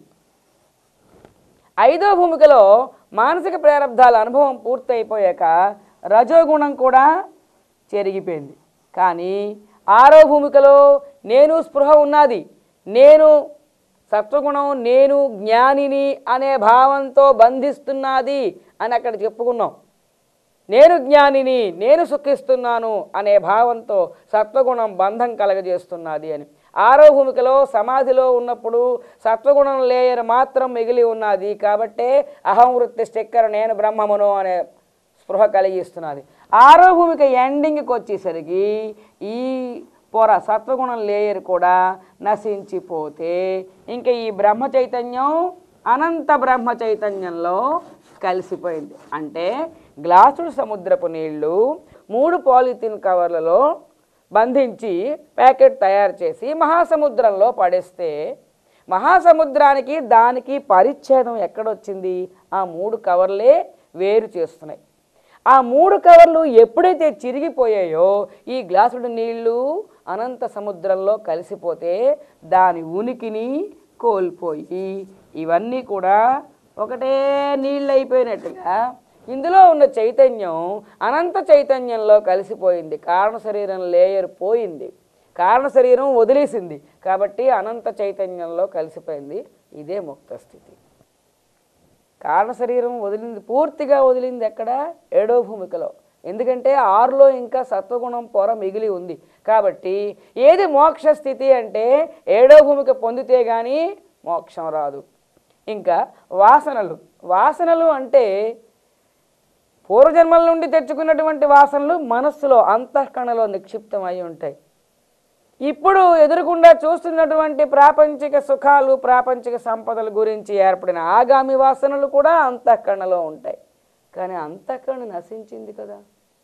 5వ భూమికలో మానసిక ప్రారంధాల అనుభవం పూర్తయిపోయాక రజోగుణం కూడా చెరిగిపోయింది. కానీ 6వ భూమికలో నేను స్పృహ ఉన్నది, నేను సత్వగుణం, నేను జ్ఞానిని అనే భావంతో బంధిస్తున్నది అని అక్కడ చెప్పుకున్నాం. నేను జ్ఞానిని, నేను సుఖిస్తున్నాను అనే భావంతో సత్వగుణం బంధం కలగజేస్తున్నది అని. 6వ భూమికలో సమాధిలో ఉన్నప్పుడు సత్వగుణం లేయర్ మాత్రం మిగిలి ఉన్నది కాబట్టే అహం వృత్తి స్టిక్కర్ నేను బ్రహ్మమును అనే స్పృహ కలిగిస్తున్నది. 6వ భూమిక ఎండింగ్కి వచ్చేసరికి ఈ పొర సత్వగుణం లేయర్ కూడా నశించిపోతే ఇంకా ఈ బ్రహ్మ చైతన్యం అనంత బ్రహ్మ చైతన్యంలో కలిసిపోయింది. అంటే గ్లాసుడు సముద్రపు నీళ్లు 3 పాలిథిన్ కవర్లలో బంధించి ప్యాకెట్ తయారు చేసి మహాసముద్రంలో పడేస్తే మహాసముద్రానికి దానికి పరిచ్ఛేదం ఎక్కడొచ్చింది? ఆ 3 కవర్లే వేరు చేస్తున్నాయి. ఆ 3 కవర్లు ఎప్పుడైతే చిరిగిపోయాయో ఈ గ్లాసుడు నీళ్లు అనంత సముద్రంలో కలిసిపోతే దాని ఉనికిని కోల్పోయి ఇవన్నీ కూడా ఒకటే నీళ్ళు అయిపోయినట్టుగా ఇందులో ఉన్న చైతన్యం అనంత చైతన్యంలో కలిసిపోయింది. కారణ శరీరం లేయర్ పోయింది, కారణ శరీరం వదిలేసింది కాబట్టి అనంత చైతన్యంలో కలిసిపోయింది. ఇదే ముక్త స్థితి. కారణ శరీరం వదిలింది, పూర్తిగా వదిలింది ఎక్కడ? 7వ భూమికలో. ఎందుకంటే 6లో ఇంకా సత్వగుణం పొర మిగిలి ఉంది కాబట్టి ఏది మోక్ష స్థితి అంటే 7వ భూమిక పొందితే కానీ మోక్షం రాదు. ఇంకా వాసనలు, వాసనలు అంటే పూర్వజన్మల నుండి తెచ్చుకున్నటువంటి వాసనలు మనస్సులో అంతఃకరణలో నిక్షిప్తమై ఉంటాయి. ఇప్పుడు ఎదురుకుండా చూస్తున్నటువంటి ప్రాపంచిక సుఖాలు, ప్రాపంచిక సంపదల గురించి ఏర్పడిన ఆగామి వాసనలు కూడా అంతఃకరణలో ఉంటాయి. కానీ అంతఃకరణ నశించింది కదా.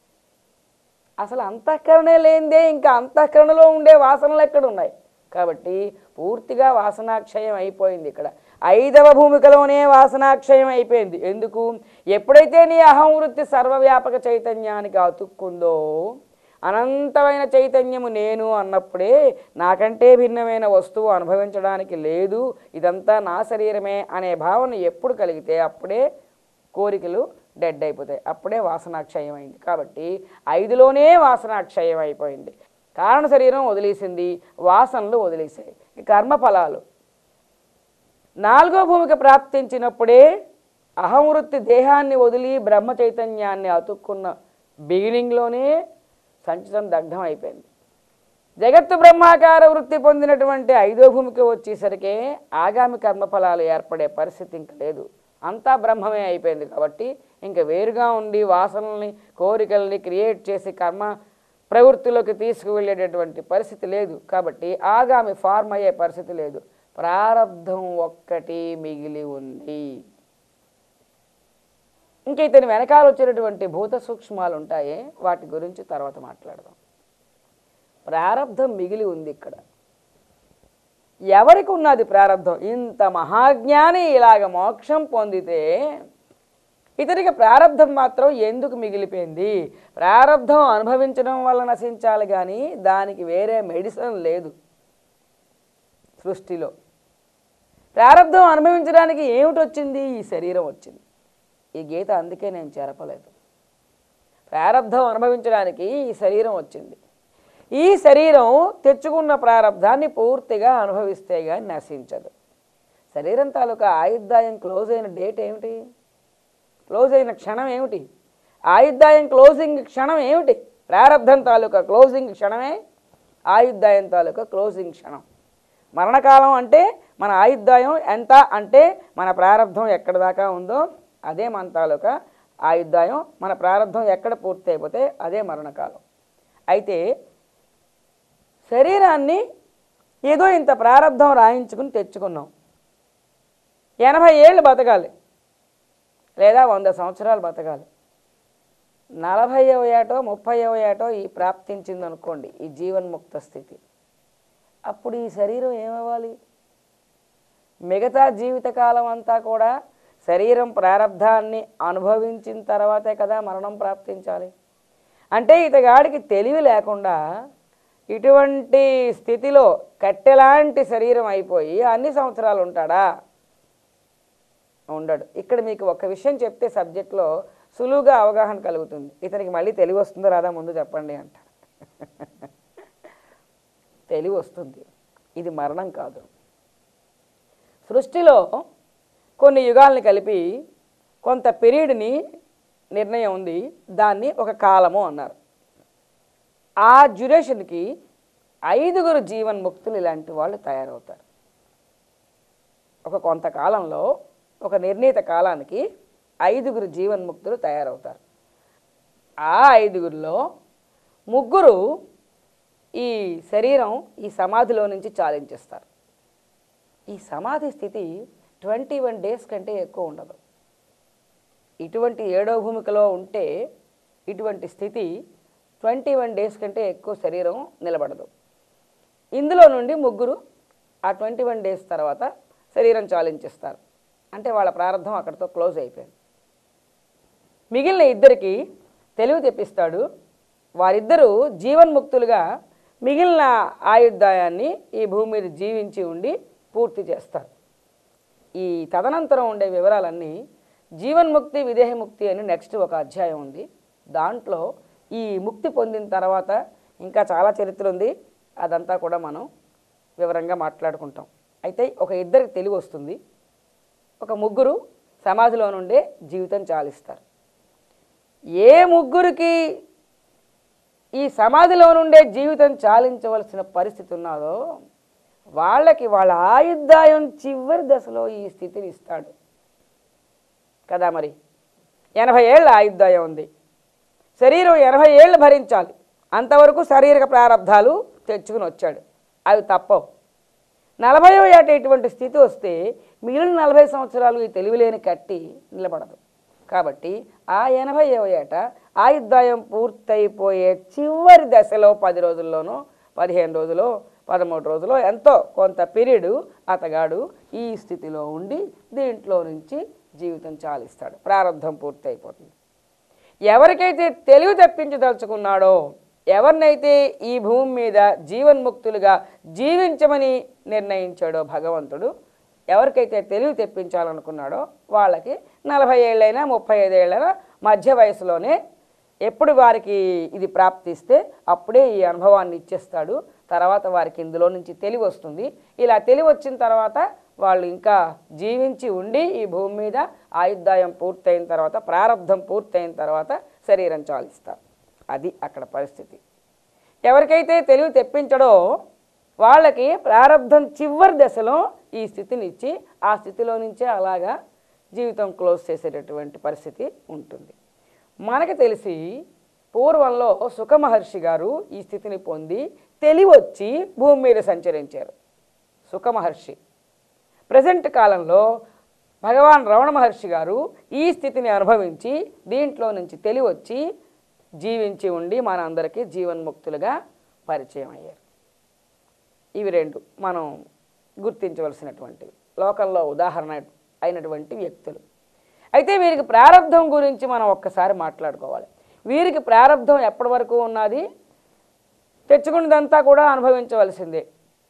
అసలు అంతఃకరణే లేనిదే ఇంకా అంతఃకరణలో ఉండే వాసనలు ఎక్కడ ఉన్నాయి? కాబట్టి పూర్తిగా వాసనాక్షయం అయిపోయింది. ఇక్కడ 5వ భూమికలోనే వాసనాక్షయం అయిపోయింది. ఎందుకు? ఎప్పుడైతే నీ అహం వృత్తి సర్వవ్యాపక చైతన్యానికి అతుక్కుందో అనంతమైన చైతన్యము నేను అన్నప్పుడే నాకంటే భిన్నమైన వస్తువు అనుభవించడానికి లేదు, ఇదంతా నా శరీరమే అనే భావన ఎప్పుడు కలిగితే అప్పుడే కోరికలు డెడ్ అయిపోతాయి, అప్పుడే వాసనాక్షయం అయింది. కాబట్టి 5లోనే వాసనాక్షయం అయిపోయింది. కారణ శరీరం వదిలేసింది, వాసనలు వదిలేసాయి. కర్మఫలాలు 4వ భూమిక ప్రాప్తించినప్పుడే అహంవృత్తి దేహాన్ని వదిలి బ్రహ్మ చైతన్యాన్ని అతుక్కున్న బిగినింగ్లోనే సంచితం దగ్ధం అయిపోయింది. జగత్తు బ్రహ్మాకార వృత్తి పొందినటువంటి 5వ భూమికి వచ్చేసరికి ఆగామి కర్మఫలాలు ఏర్పడే పరిస్థితి ఇంక లేదు, అంతా బ్రహ్మమే అయిపోయింది. కాబట్టి ఇంకా వేరుగా ఉండి వాసనల్ని, కోరికల్ని క్రియేట్ చేసి కర్మ ప్రవృత్తిలోకి తీసుకువెళ్ళేటటువంటి పరిస్థితి లేదు. కాబట్టి ఆగామి ఫార్మ్ అయ్యే పరిస్థితి లేదు. ప్రారబ్ధం ఒక్కటి మిగిలి ఉంది. ఇంక ఇతని వెనకాల వచ్చేటటువంటి భూత సూక్ష్మాలు ఉంటాయి, వాటి గురించి తర్వాత మాట్లాడదాం. ప్రారబ్ధం మిగిలి ఉంది ఇక్కడ. ఎవరికి ఉన్నది ప్రారబ్ధం? ఇంత మహాజ్ఞాని ఇలాగ మోక్షం పొందితే ఇతనికి ప్రారబ్ధం మాత్రం ఎందుకు మిగిలిపోయింది? ప్రారబ్ధం అనుభవించడం వల్ల నశించాలి కానీ దానికి వేరే మెడిసిన్ లేదు సృష్టిలో. ప్రారబ్ధం అనుభవించడానికి ఏమిటి వచ్చింది? ఈ శరీరం వచ్చింది. ఈ గీత అందుకే నేను చెరపలేదు. ప్రారబ్ధం అనుభవించడానికి ఈ శరీరం వచ్చింది. ఈ శరీరం తెచ్చుకున్న ప్రారబ్ధాన్ని పూర్తిగా అనుభవిస్తే కానీ నశించదు. శరీరం తాలూకా ఆయుర్దాయం క్లోజ్ అయిన డేట్ ఏమిటి? క్లోజ్ అయిన క్షణం ఏమిటి? ఆయుర్దాయం క్లోజింగ్ క్షణం ఏమిటి? ప్రారబ్ధం తాలూకా క్లోజింగ్ క్షణమే ఆయుర్దాయం తాలూకా క్లోజింగ్ క్షణం. మరణకాలం అంటే మన ఆయుర్దాయం ఎంత అంటే మన ప్రారబ్ధం ఎక్కడి దాకా ఉందో అదే మన తాలూకా ఆయుర్దాయం. మన ప్రారబ్ధం ఎక్కడ పూర్తి అయిపోతే అదే మరణకాలం. అయితే శరీరాన్ని ఏదో ఇంత ప్రారబ్ధం రాయించుకుని తెచ్చుకున్నాం. 80 ఏళ్ళు బతకాలి లేదా 100 సంవత్సరాలు బతకాలి. 40వ ఏటో 30వ ఏటో ఈ ప్రాప్తించింది అనుకోండి ఈ జీవన్ముక్త స్థితి. అప్పుడు ఈ శరీరం ఏమవ్వాలి? మిగతా జీవితకాలం అంతా కూడా శరీరం ప్రారంధాన్ని అనుభవించిన తర్వాతే కదా మరణం ప్రాప్తించాలి. అంటే ఇతగాడికి తెలివి లేకుండా ఇటువంటి స్థితిలో కట్టెలాంటి శరీరం అయిపోయి అన్ని సంవత్సరాలు ఉంటాడా? ఉండడు. ఇక్కడ మీకు ఒక విషయం చెప్తే సబ్జెక్ట్లో సులువుగా అవగాహన కలుగుతుంది. ఇతనికి మళ్ళీ తెలివి వస్తుందో రాదా ముందు చెప్పండి అంటాడు. తెలివి వస్తుంది. ఇది మరణం కాదు. సృష్టిలో కొన్ని యుగాల్ని కలిపి కొంత పీరియడ్ని నిర్ణయం ఉంది. దాన్ని ఒక కాలము అన్నారు. ఆ డ్యూరేషన్కి 5 జీవన్ముక్తులు ఇలాంటి వాళ్ళు తయారవుతారు. ఒక కొంతకాలంలో ఒక నిర్ణీత కాలానికి 5 జీవన్ముక్తులు తయారవుతారు. ఆ 5లో 3 ఈ శరీరం ఈ సమాధిలో నుంచి చాలించేస్తారు. ఈ సమాధి స్థితి 21 డేస్ కంటే ఎక్కువ ఉండదు. ఇటువంటి 7వ భూమికలో ఉంటే ఇటువంటి స్థితి 21 డేస్ కంటే ఎక్కువ శరీరం నిలబడదు. ఇందులో నుండి 3 ఆ 21 డేస్ తర్వాత శరీరం చాలించేస్తారు. అంటే వాళ్ళ ప్రారంభం అక్కడితో క్లోజ్ అయిపోయింది. మిగిలిన 2కి తెలివి తెప్పిస్తాడు. వారిద్దరూ జీవన్ముక్తులుగా మిగిలిన ఆయుర్దాయాన్ని ఈ భూమి మీద జీవించి ఉండి పూర్తి చేస్తారు. ఈ తదనంతరం ఉండే వివరాలన్నీ జీవన్ముక్తి విదేహముక్తి అని నెక్స్ట్ ఒక అధ్యాయం ఉంది. దాంట్లో ఈ ముక్తి పొందిన తర్వాత ఇంకా చాలా చరిత్ర ఉంది. అదంతా కూడా మనం వివరంగా మాట్లాడుకుంటాం. అయితే ఒక 2కి తెలివి వస్తుంది. ఒక 3 సమాధిలో నుండే జీవితం చాలిస్తారు. ఏ 3కి ఈ సమాధిలో నుండే జీవితం చాలించవలసిన పరిస్థితి ఉన్నదో వాళ్ళకి వాళ్ళ ఆయుర్దాయం చివరి దశలో ఈ స్థితిని ఇస్తాడు కదా. మరి 80 ఏళ్ళ ఆయుర్దాయం ఉంది. శరీరం 80 ఏళ్ళు భరించాలి. అంతవరకు శారీరక ప్రారంధాలు తెచ్చుకుని వచ్చాడు. అవి తప్పవు. 40వ ఏట ఇటువంటి స్థితి వస్తే మిగిలిన 40 సంవత్సరాలు ఈ తెలివిలేని కట్టి నిలబడదు. కాబట్టి ఆ 80వ ఏట ఆయుర్దాయం పూర్తయిపోయే చివరి దశలో 10 రోజుల్లోనో 15 రోజులో 13 రోజులో ఎంతో కొంత పీరియడ్ అతగాడు ఈ స్థితిలో ఉండి దీంట్లో నుంచి జీవితం చాలిస్తాడు. ప్రారంధం పూర్తి అయిపోతుంది. ఎవరికైతే తెలివి తెప్పించదలుచుకున్నాడో, ఎవరినైతే ఈ భూమి మీద జీవన్ముక్తులుగా జీవించమని నిర్ణయించాడో భగవంతుడు, ఎవరికైతే తెలివి తెప్పించాలనుకున్నాడో వాళ్ళకి 40 ఏళ్ళైనా 35 ఏళ్ళైనా మధ్య వయసులోనే ఎప్పుడు వారికి ఇది ప్రాప్తిస్తే అప్పుడే ఈ అనుభవాన్ని ఇచ్చేస్తాడు. తర్వాత వారికి ఇందులో నుంచి తెలివి వస్తుంది. ఇలా తెలివి వచ్చిన తర్వాత వాళ్ళు ఇంకా జీవించి ఉండి ఈ భూమి మీద ఆయుర్దాయం పూర్తయిన తర్వాత ప్రారంధం పూర్తయిన తర్వాత శరీరం చాలిస్తారు. అది అక్కడ పరిస్థితి. ఎవరికైతే తెలివి తెప్పించడో వాళ్ళకి ప్రారంధం చివరి దశలో ఈ స్థితిని ఇచ్చి ఆ స్థితిలో నుంచే అలాగా జీవితం క్లోజ్ చేసేటటువంటి పరిస్థితి ఉంటుంది. మనకు తెలిసి పూర్వంలో సుఖ మహర్షి గారు ఈ స్థితిని పొంది తెలివొచ్చి భూమి మీద సంచరించారు. సుఖ మహర్షి. ప్రజెంట్ కాలంలో భగవాన్ రమణ మహర్షి గారు ఈ స్థితిని అనుభవించి దీంట్లో నుంచి తెలివొచ్చి జీవించి ఉండి మన అందరికీ జీవన్ముక్తులుగా పరిచయం అయ్యారు. ఇవి 2 మనం గుర్తించవలసినటువంటివి, లోకంలో ఉదాహరణ అయినటువంటి వ్యక్తులు. అయితే వీరికి ప్రారంధం గురించి మనం ఒక్కసారి మాట్లాడుకోవాలి. వీరికి ప్రారంధం ఎప్పటి వరకు ఉన్నది? తెచ్చుకున్నదంతా కూడా అనుభవించవలసిందే.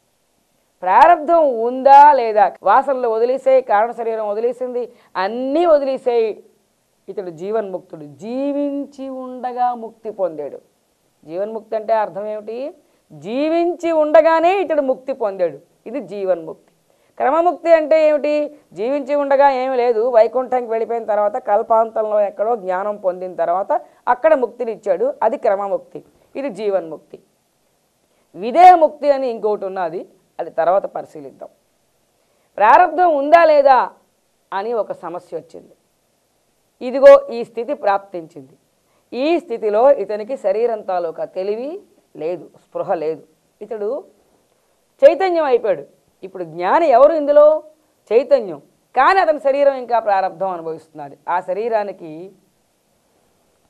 ప్రారంధం ఉందా లేదా? వాసనలు వదిలేసేయి, కారణ శరీరం వదిలేసింది, అన్నీ వదిలేసేయి. ఇతడు జీవన్ముక్తుడు. జీవించి ఉండగా ముక్తి పొందాడు. జీవన్ముక్తి అంటే అర్థం ఏమిటి? జీవించి ఉండగానే ఇతడు ముక్తి పొందాడు. ఇది జీవన్ముక్తి. క్రమముక్తి అంటే ఏమిటి? జీవించి ఉండగా ఏమి లేదు, వైకుంఠంకి వెళ్ళిపోయిన తర్వాత కల్పాంతంలో ఎక్కడో జ్ఞానం పొందిన తర్వాత అక్కడ ముక్తిని ఇచ్చాడు. అది క్రమముక్తి. ఇది జీవన్ముక్తి. విదేహముక్తి అని ఇంకోటి ఉన్నది, అది తర్వాత పరిశీలిద్దాం. ప్రారంధం ఉందా లేదా అని ఒక సమస్య వచ్చింది. ఇదిగో ఈ స్థితి ప్రాప్తించింది. ఈ స్థితిలో ఇతనికి శరీరం తాలూకా తెలివి లేదు, స్పృహ లేదు. ఇతడు చైతన్యం అయిపోయాడు. ఇప్పుడు జ్ఞాని ఎవరు ఇందులో? చైతన్యం. కానీ అతని శరీరం ఇంకా ప్రారంధం అనుభవిస్తున్నది. ఆ శరీరానికి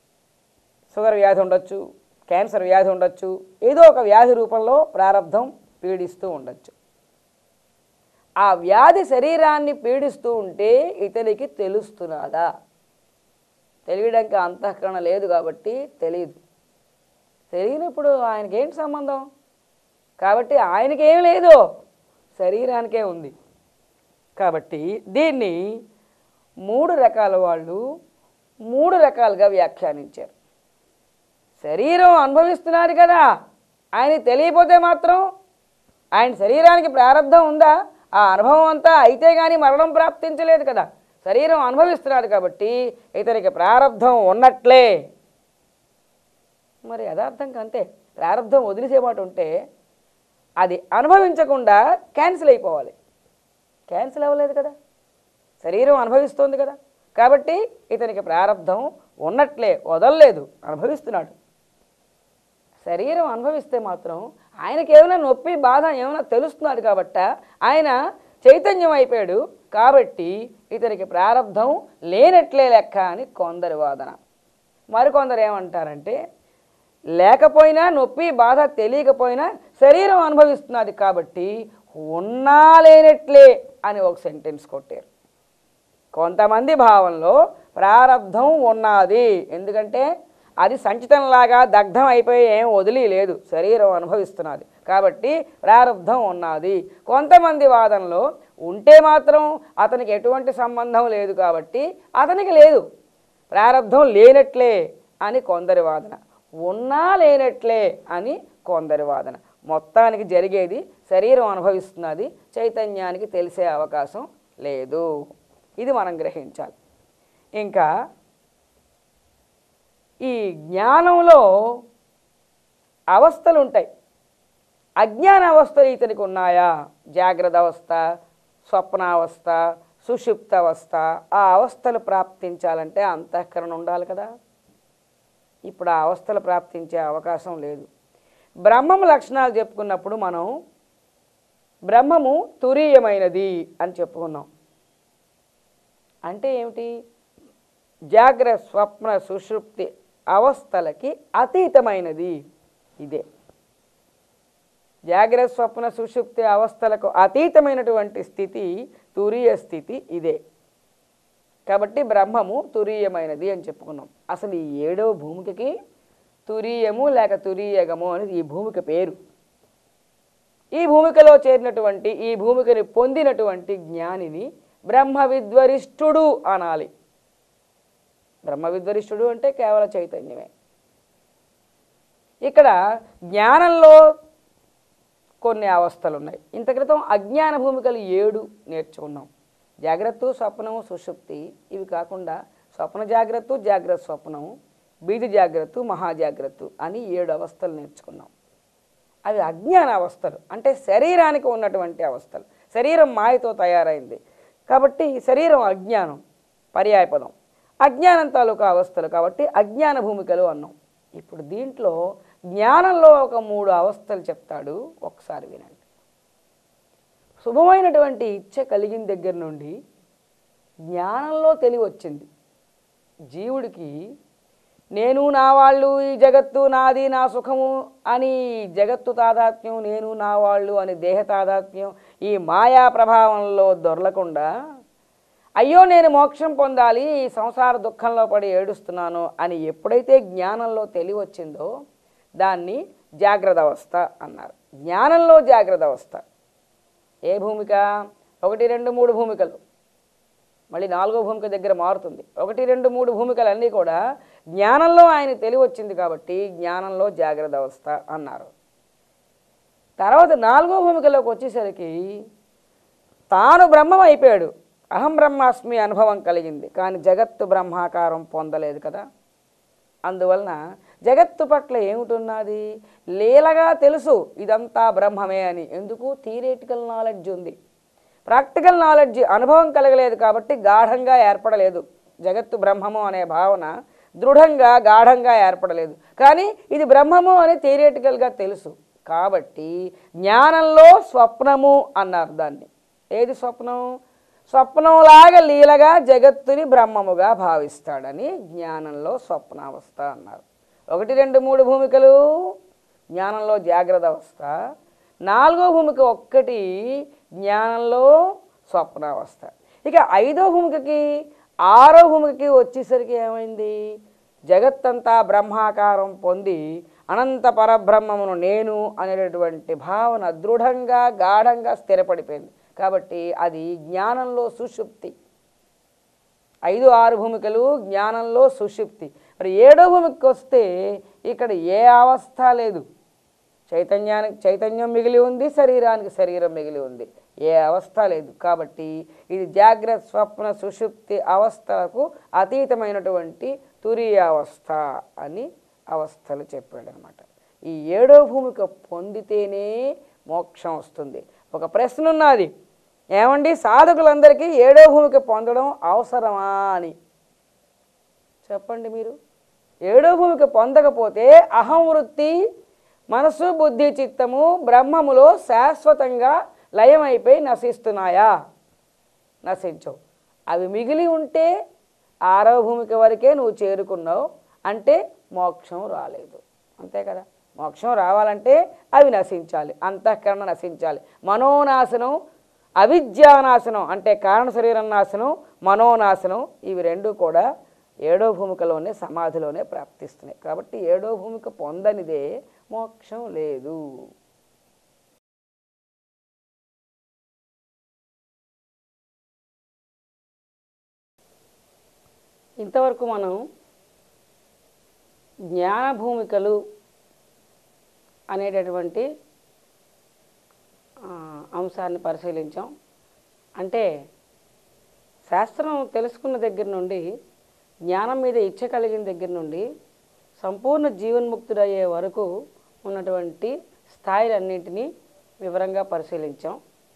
షుగర్ వ్యాధి ఉండొచ్చు, క్యాన్సర్ వ్యాధి ఉండొచ్చు, ఏదో ఒక వ్యాధి రూపంలో ప్రారంధం పీడిస్తూ ఉండొచ్చు. ఆ వ్యాధి శరీరాన్ని పీడిస్తూ ఉంటే ఇతనికి తెలుస్తున్నదా? తెలియడానికి అంతఃకరణ లేదు కాబట్టి తెలియదు. తెలియనప్పుడు ఆయనకేంటి సంబంధం? కాబట్టి ఆయనకేం లేదు, శరీరానికే ఉంది. కాబట్టి దీన్ని 3 రకాల వాళ్ళు 3 రకాలుగా వ్యాఖ్యానించారు. శరీరం అనుభవిస్తున్నారు కదా, ఆయన తెలియపోతే మాత్రం ఆయన శరీరానికి ప్రారంధం ఉందా? ఆ అనుభవం అంతా అయితే కానీ మరణం ప్రాప్తించలేదు కదా. శరీరం అనుభవిస్తున్నాడు కాబట్టి ఇతనికి ప్రారంధం ఉన్నట్లే. మరి యథార్థంగా అంతే. ప్రారంధం వదిలేసేమాట ఉంటే అది అనుభవించకుండా క్యాన్సిల్ అయిపోవాలి. క్యాన్సిల్ అవ్వలేదు కదా, శరీరం అనుభవిస్తోంది కదా. కాబట్టి ఇతనికి ప్రారంధం ఉన్నట్లే, వదలలేదు, అనుభవిస్తున్నాడు. శరీరం అనుభవిస్తే మాత్రం ఆయనకి ఏమైనా నొప్పి బాధ ఏమైనా తెలుస్తున్నాడు కాబట్టి ఆయన చైతన్యం అయిపోయాడు. కాబట్టి ఇతనికి ప్రారంధం లేనట్లే లెక్క అని కొందరి వాదన. మరికొందరు ఏమంటారంటే లేకపోయినా నొప్పి బాధ తెలియకపోయినా శరీరం అనుభవిస్తున్నది కాబట్టి ఉన్నా లేనట్లే అని ఒక సెంటెన్స్ కొట్టారు. కొంతమంది భావంలో ప్రారంధం ఉన్నది, ఎందుకంటే అది సంచితంలాగా దగ్ధం అయిపోయి ఏం వదిలి లేదు, శరీరం అనుభవిస్తున్నది కాబట్టి ప్రారంధం ఉన్నది. కొంతమంది వాదనలో ఉంటే మాత్రం అతనికి ఎటువంటి సంబంధం లేదు కాబట్టి అతనికి లేదు, ప్రారంధం లేనట్లే అని కొందరి వాదన, ఉన్నా లేనట్లే అని కొందరి వాదన. మొత్తానికి జరిగేది శరీరం అనుభవిస్తున్నది, చైతన్యానికి తెలిసే అవకాశం లేదు. ఇది మనం గ్రహించాలి. ఇంకా ఈ జ్ఞానంలో అవస్థలు ఉంటాయి. అజ్ఞాన అవస్థలు ఇతనికి ఉన్నాయా? జాగ్రత్త అవస్థ, స్వప్నావస్థ, సుషుప్త అవస్థ. ఆ అవస్థలు ప్రాప్తించాలంటే అంతఃకరణ ఉండాలి కదా. ఇప్పుడు ఆ అవస్థలు ప్రాప్తించే అవకాశం లేదు. బ్రహ్మము లక్షణాలు చెప్పుకున్నప్పుడు మనం బ్రహ్మము తురీయమైనది అని చెప్పుకున్నాం. అంటే ఏమిటి? జాగ్రత్త స్వప్న సుషుప్తి అవస్థలకి అతీతమైనది ఇదే. జాగ్రత్త స్వప్న సుషుప్తి అవస్థలకు అతీతమైనటువంటి స్థితి తురీయ స్థితి ఇదే. కాబట్టి బ్రహ్మము తురీయమైనది అని చెప్పుకున్నాం. అసలు ఈ 7వ భూమికకి తురీయము లేక తురీయగము అనేది ఈ భూమిక పేరు. ఈ భూమికలో చేరినటువంటి, ఈ భూమికని పొందినటువంటి జ్ఞానిని బ్రహ్మ విద్వరిష్ఠుడు అనాలి. బ్రహ్మ విద్వరిష్ఠుడు అంటే కేవల చైతన్యమే. ఇక్కడ జ్ఞానంలో కొన్ని అవస్థలు ఉన్నాయి. ఇంత క్రితం అజ్ఞాన భూమికలు 7 నేర్చుకున్నాం. జాగ్రత్త, స్వప్నము, సుషుప్తి. ఇవి కాకుండా స్వప్న జాగ్రత్త, జాగ్రత్త స్వప్నము, బీజ జాగ్రత్త, మహాజాగ్రత్త అని 7 అవస్థలు నేర్చుకున్నాం. అవి అజ్ఞాన అవస్థలు, అంటే శరీరానికి ఉన్నటువంటి అవస్థలు. శరీరం మాయతో తయారైంది కాబట్టి శరీరం అజ్ఞానం పర్యాయపదం. అజ్ఞానం తాలూకా అవస్థలు కాబట్టి అజ్ఞాన భూమికలు అన్నాం. ఇప్పుడు దీంట్లో జ్ఞానంలో ఒక 3 అవస్థలు చెప్తాడు, ఒకసారి వినండి. శుభమైనటువంటి ఇచ్చ కలిగిన దగ్గర నుండి జ్ఞానంలో తెలివి వచ్చింది. జీవుడికి నేను నా వాళ్ళు, ఈ జగత్తు నాది, నా సుఖము అని జగత్తు తాదాత్మ్యం, నేను నా వాళ్ళు అని దేహ తాదాత్మ్యం ఈ మాయా ప్రభావంలో దొరలకుండా అయ్యో నేను మోక్షం పొందాలి, ఈ సంసార దుఃఖంలో పడి ఏడుస్తున్నాను అని ఎప్పుడైతే జ్ఞానంలో తెలివి వచ్చిందో దాన్ని జాగ్రత్త అవస్థ అన్నారు. జ్ఞానంలో జాగ్రత్త అవస్థ. ఏ భూమిక? 1, 2, 3 భూమికలు. మళ్ళీ 4వ భూమిక దగ్గర మారుతుంది. 1, 2, 3 భూమికలన్నీ కూడా జ్ఞానంలో ఆయన తెలివి వచ్చింది కాబట్టి జ్ఞానంలో జాగ్రత్త అవస్థ అన్నారు. తర్వాత 4వ భూమికలోకి వచ్చేసరికి తాను బ్రహ్మం అయిపోయాడు, అహం బ్రహ్మాస్మి అనుభవం కలిగింది, కానీ జగత్తు బ్రహ్మాకారం పొందలేదు కదా. అందువలన జగత్తు పట్ల ఏమిటున్నది? లీలగా తెలుసు ఇదంతా బ్రహ్మమే అని. ఎందుకు? థియరిటికల్ నాలెడ్జ్ ఉంది, ప్రాక్టికల్ నాలెడ్జ్ అనుభవం కలగలేదు కాబట్టి గాఢంగా ఏర్పడలేదు. జగత్తు బ్రహ్మము అనే భావన దృఢంగా గాఢంగా ఏర్పడలేదు. కానీ ఇది బ్రహ్మము అని థియరిటికల్గా తెలుసు కాబట్టి జ్ఞానంలో స్వప్నము అన్నారు దాన్ని. ఏది స్వప్నం? స్వప్నంలాగా లీలగా జగత్తుని బ్రహ్మముగా భావిస్తాడని జ్ఞానంలో స్వప్నావస్థ అన్నారు. 1, 2, 3 భూమికలు జ్ఞానంలో జాగ్రత్త అవస్థ, నాలుగో భూమిక ఒక్కటి జ్ఞానంలో స్వప్నావస్థ. ఇక ఐదో భూమికకి ఆరో భూమికకి వచ్చేసరికి ఏమైంది? జగత్తంతా బ్రహ్మాకారం పొంది అనంత పరబ్రహ్మమును నేను అనేటటువంటి భావన దృఢంగా గాఢంగా స్థిరపడిపోయింది. కాబట్టి అది జ్ఞానంలో సుషుప్తి. 5, 6 భూమికలు జ్ఞానంలో సుషుప్తి. మరి 7వ భూమికి వస్తే ఇక్కడ ఏ అవస్థ లేదు. చైతన్యం మిగిలి ఉంది, శరీరానికి శరీరం మిగిలి ఉంది, ఏ అవస్థ లేదు. కాబట్టి ఇది జాగ్రత్త స్వప్న సుషుప్తి అవస్థలకు అతీతమైనటువంటి తురీయావస్థ అని అవస్థలు చెప్పాడనమాట. ఈ 7వ భూమిక పొందితేనే మోక్షం వస్తుంది. ఒక ప్రశ్న ఉన్నది, ఏమండి సాధకులందరికీ 7వ భూమిక పొందడం అవసరమా అని చెప్పండి. మీరు 7వ భూమిక పొందకపోతే అహం వృత్తి, మనసు బుద్ధి చిత్తము బ్రహ్మములో శాశ్వతంగా లయమైపోయి నశిస్తున్నాయా? నశించవు. అవి మిగిలి ఉంటే 6వ భూమిక వరకే నువ్వు చేరుకున్నావు అంటే మోక్షం రాలేదు. అంతే కదా. మోక్షం రావాలంటే అవి నశించాలి, అంతఃకరణ నశించాలి. మనోనాశనం, అవిద్యానాశనం అంటే కారణ శరీరం నాశనం, మనోనాశనం, ఇవి రెండు కూడా 7వ భూమికలోనే సమాధిలోనే ప్రాప్తిస్తున్నాయి. కాబట్టి 7వ భూమిక పొందనిదే మోక్షం లేదు. ఇంతవరకు మనం జ్ఞాన భూమికలు అనేటటువంటి అంశాన్ని పరిశీలించాం. అంటే శాస్త్రం తెలుసుకున్న దగ్గర నుండి, జ్ఞానం మీద ఇచ్చ కలిగిన దగ్గర నుండి సంపూర్ణ జీవన్ముక్తుడయ్యే వరకు ఉన్నటువంటి స్థాయిలన్నింటినీ వివరంగా పరిశీలించాం.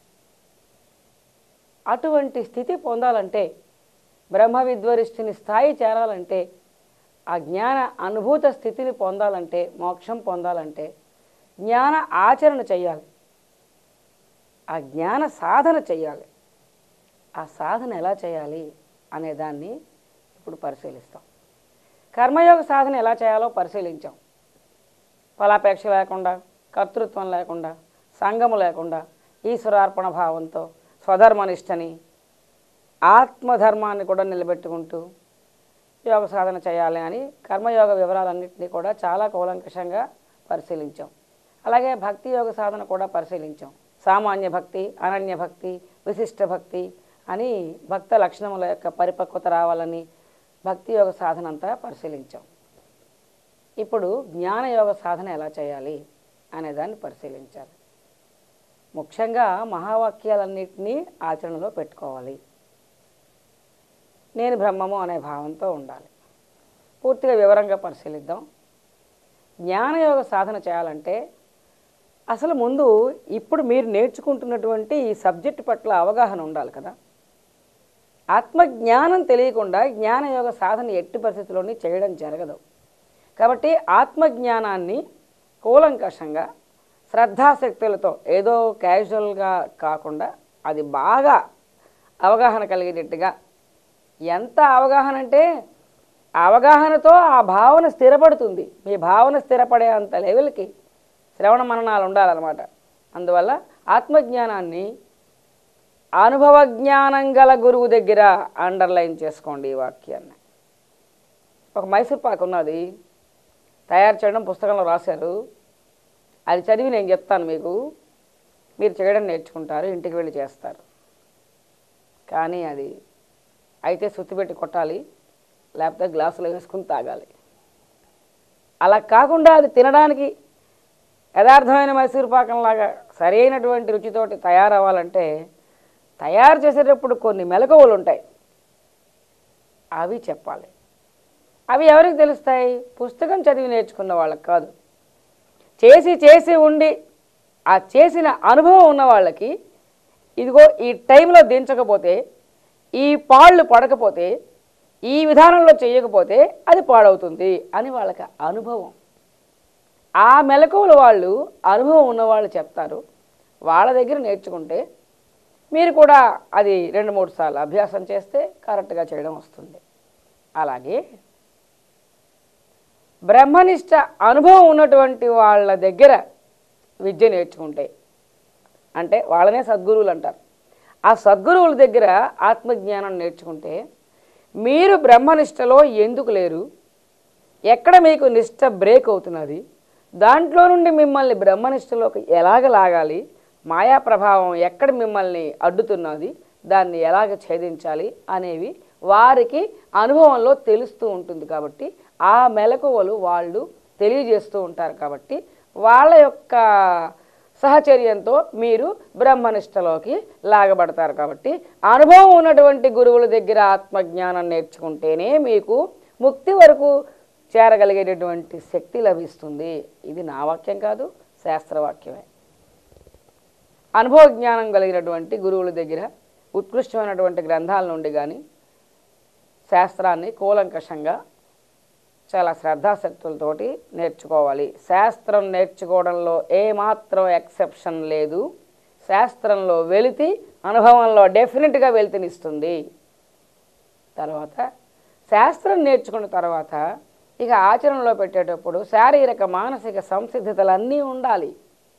అటువంటి స్థితి పొందాలంటే, బ్రహ్మ విద్వరిష్ఠుని స్థాయి చేరాలంటే, ఆ జ్ఞాన అనుభూత స్థితిని పొందాలంటే, మోక్షం పొందాలంటే జ్ఞాన ఆచరణ చెయ్యాలి, ఆ జ్ఞాన సాధన చెయ్యాలి. ఆ సాధన ఎలా చేయాలి అనేదాన్ని ఇప్పుడు పరిశీలిస్తాం. కర్మయోగ సాధన ఎలా చేయాలో పరిశీలించాం. ఫలాపేక్ష లేకుండా, కర్తృత్వం లేకుండా, సంగము లేకుండా, ఈశ్వరార్పణ భావంతో స్వధర్మనిష్టని, ఆత్మధర్మాన్ని కూడా నిలబెట్టుకుంటూ యోగ సాధన చేయాలి అని కర్మయోగ వివరాలన్నింటినీ కూడా చాలా కూలంకషంగా పరిశీలించాం. అలాగే భక్తి యోగ సాధన కూడా పరిశీలించాం. సామాన్య భక్తి, అనన్య భక్తి, విశిష్ట భక్తి అని భక్త లక్షణముల యొక్క పరిపక్వత రావాలని భక్తి యోగ సాధన అంతా పరిశీలించాం. ఇప్పుడు జ్ఞానయోగ సాధన ఎలా చేయాలి అనేదాన్ని పరిశీలించాలి. ముఖ్యంగా మహావాక్యాలన్నింటినీ ఆచరణలో పెట్టుకోవాలి. నేను బ్రహ్మము అనే భావంతో ఉండాలి. పూర్తిగా వివరంగా పరిశీలిద్దాం. జ్ఞానయోగ సాధన చేయాలంటే అసలు ముందు ఇప్పుడు మీరు నేర్చుకుంటున్నటువంటి ఈ సబ్జెక్టు పట్ల అవగాహన ఉండాలి కదా. ఆత్మజ్ఞానం తెలియకుండా జ్ఞానయోగ సాధన ఎట్టి పరిస్థితుల్లోని చేయడం జరగదు. కాబట్టి ఆత్మజ్ఞానాన్ని కూలంకషంగా శ్రద్ధాశక్తులతో ఏదో క్యాజువల్గా కాకుండా అది బాగా అవగాహన కలిగేటట్టుగా, ఎంత అవగాహన అంటే అవగాహనతో ఆ భావన స్థిరపడుతుంది. మీ భావన స్థిరపడే అంత లెవెల్కి శ్రవణ మననాలు ఉండాలన్నమాట. అందువల్ల ఆత్మజ్ఞానాన్ని అనుభవ జ్ఞానం గల గురువు దగ్గర అండర్లైన్ చేసుకోండి ఈ వాక్యాన్ని. ఒక మైసూర్ పాక్ ఉన్నది, తయారు చేయడం పుస్తకంలో రాశారు. అది చదివి నేను చెప్తాను మీకు, మీరు చేయడం నేర్చుకుంటారు, ఇంటికి వెళ్ళి చేస్తారు. కానీ అది అయితే సుత్తి పెట్టి కొట్టాలి, లేకపోతే గ్లాసులో వేసుకుని తాగాలి. అలా కాకుండా అది తినడానికి యథార్థమైన మైసూర్ పాకంలాగా సరైనటువంటి రుచితోటి తయారవ్వాలంటే తయారు చేసేటప్పుడు కొన్ని మెలకువలు ఉంటాయి, అవి చెప్పాలి. అవి ఎవరికి తెలుస్తాయి? పుస్తకం చదివి నేర్చుకున్న వాళ్ళకి కాదు. చేసి ఉండి ఆ చేసిన అనుభవం ఉన్న వాళ్ళకి, ఇదిగో ఈ టైంలో దించకపోతే, ఈ పాళ్ళు పడకపోతే, ఈ విధానంలో చేయకపోతే అది పాడవుతుంది అని వాళ్ళకి అనుభవం. ఆ మెలకువలు వాళ్ళు అనుభవం ఉన్నవాళ్ళు చెప్తారు. వాళ్ళ దగ్గర నేర్చుకుంటే మీరు కూడా అది 2-3 సార్లు అభ్యాసం చేస్తే కరెక్ట్గా చేయడం వస్తుంది. అలాగే బ్రహ్మనిష్ట అనుభవం ఉన్నటువంటి వాళ్ళ దగ్గర విద్య నేర్చుకుంటే, అంటే వాళ్ళనే సద్గురువులు అంటారు. ఆ సద్గురువుల దగ్గర ఆత్మజ్ఞానం నేర్చుకుంటే మీరు బ్రహ్మనిష్టలో ఎందుకు లేరు, ఎక్కడ మీకు నిష్ట బ్రేక్ అవుతున్నది, దాంట్లో నుండి మిమ్మల్ని బ్రహ్మనిష్టలోకి ఎలాగ లాగాలి, మాయా ప్రభావం ఎక్కడ మిమ్మల్ని అడ్డుతున్నది, దాన్ని ఎలాగ ఛేదించాలి అనేవి వారికి అనుభవంలో తెలుస్తూ ఉంటుంది. కాబట్టి ఆ మెలకువలు వాళ్ళు తెలియజేస్తూ ఉంటారు. కాబట్టి వాళ్ళ యొక్క సహచర్యంతో మీరు బ్రహ్మనిష్టలోకి లాగబడతారు. కాబట్టి అనుభవం ఉన్నటువంటి గురువుల దగ్గర ఆత్మజ్ఞానం నేర్చుకుంటేనే మీకు ముక్తి వరకు చేరగలిగేటటువంటి శక్తి లభిస్తుంది. ఇది నా వాక్యం కాదు, శాస్త్రవాక్యమే. అనుభవ జ్ఞానం కలిగినటువంటి గురువుల దగ్గర ఉత్కృష్టమైనటువంటి గ్రంథాల నుండి కానీ శాస్త్రాన్ని కూలంకషంగా చాలా శ్రద్ధాశక్తులతోటి నేర్చుకోవాలి. శాస్త్రం నేర్చుకోవడంలో ఏమాత్రం ఎక్సెప్షన్ లేదు. శాస్త్రంలో వెలితి అనుభవంలో డెఫినెట్గా వెలితినిస్తుంది. తర్వాత శాస్త్రం నేర్చుకున్న తర్వాత ఇక ఆచరణలో పెట్టేటప్పుడు శారీరక మానసిక సంసిద్ధతలన్నీ ఉండాలి.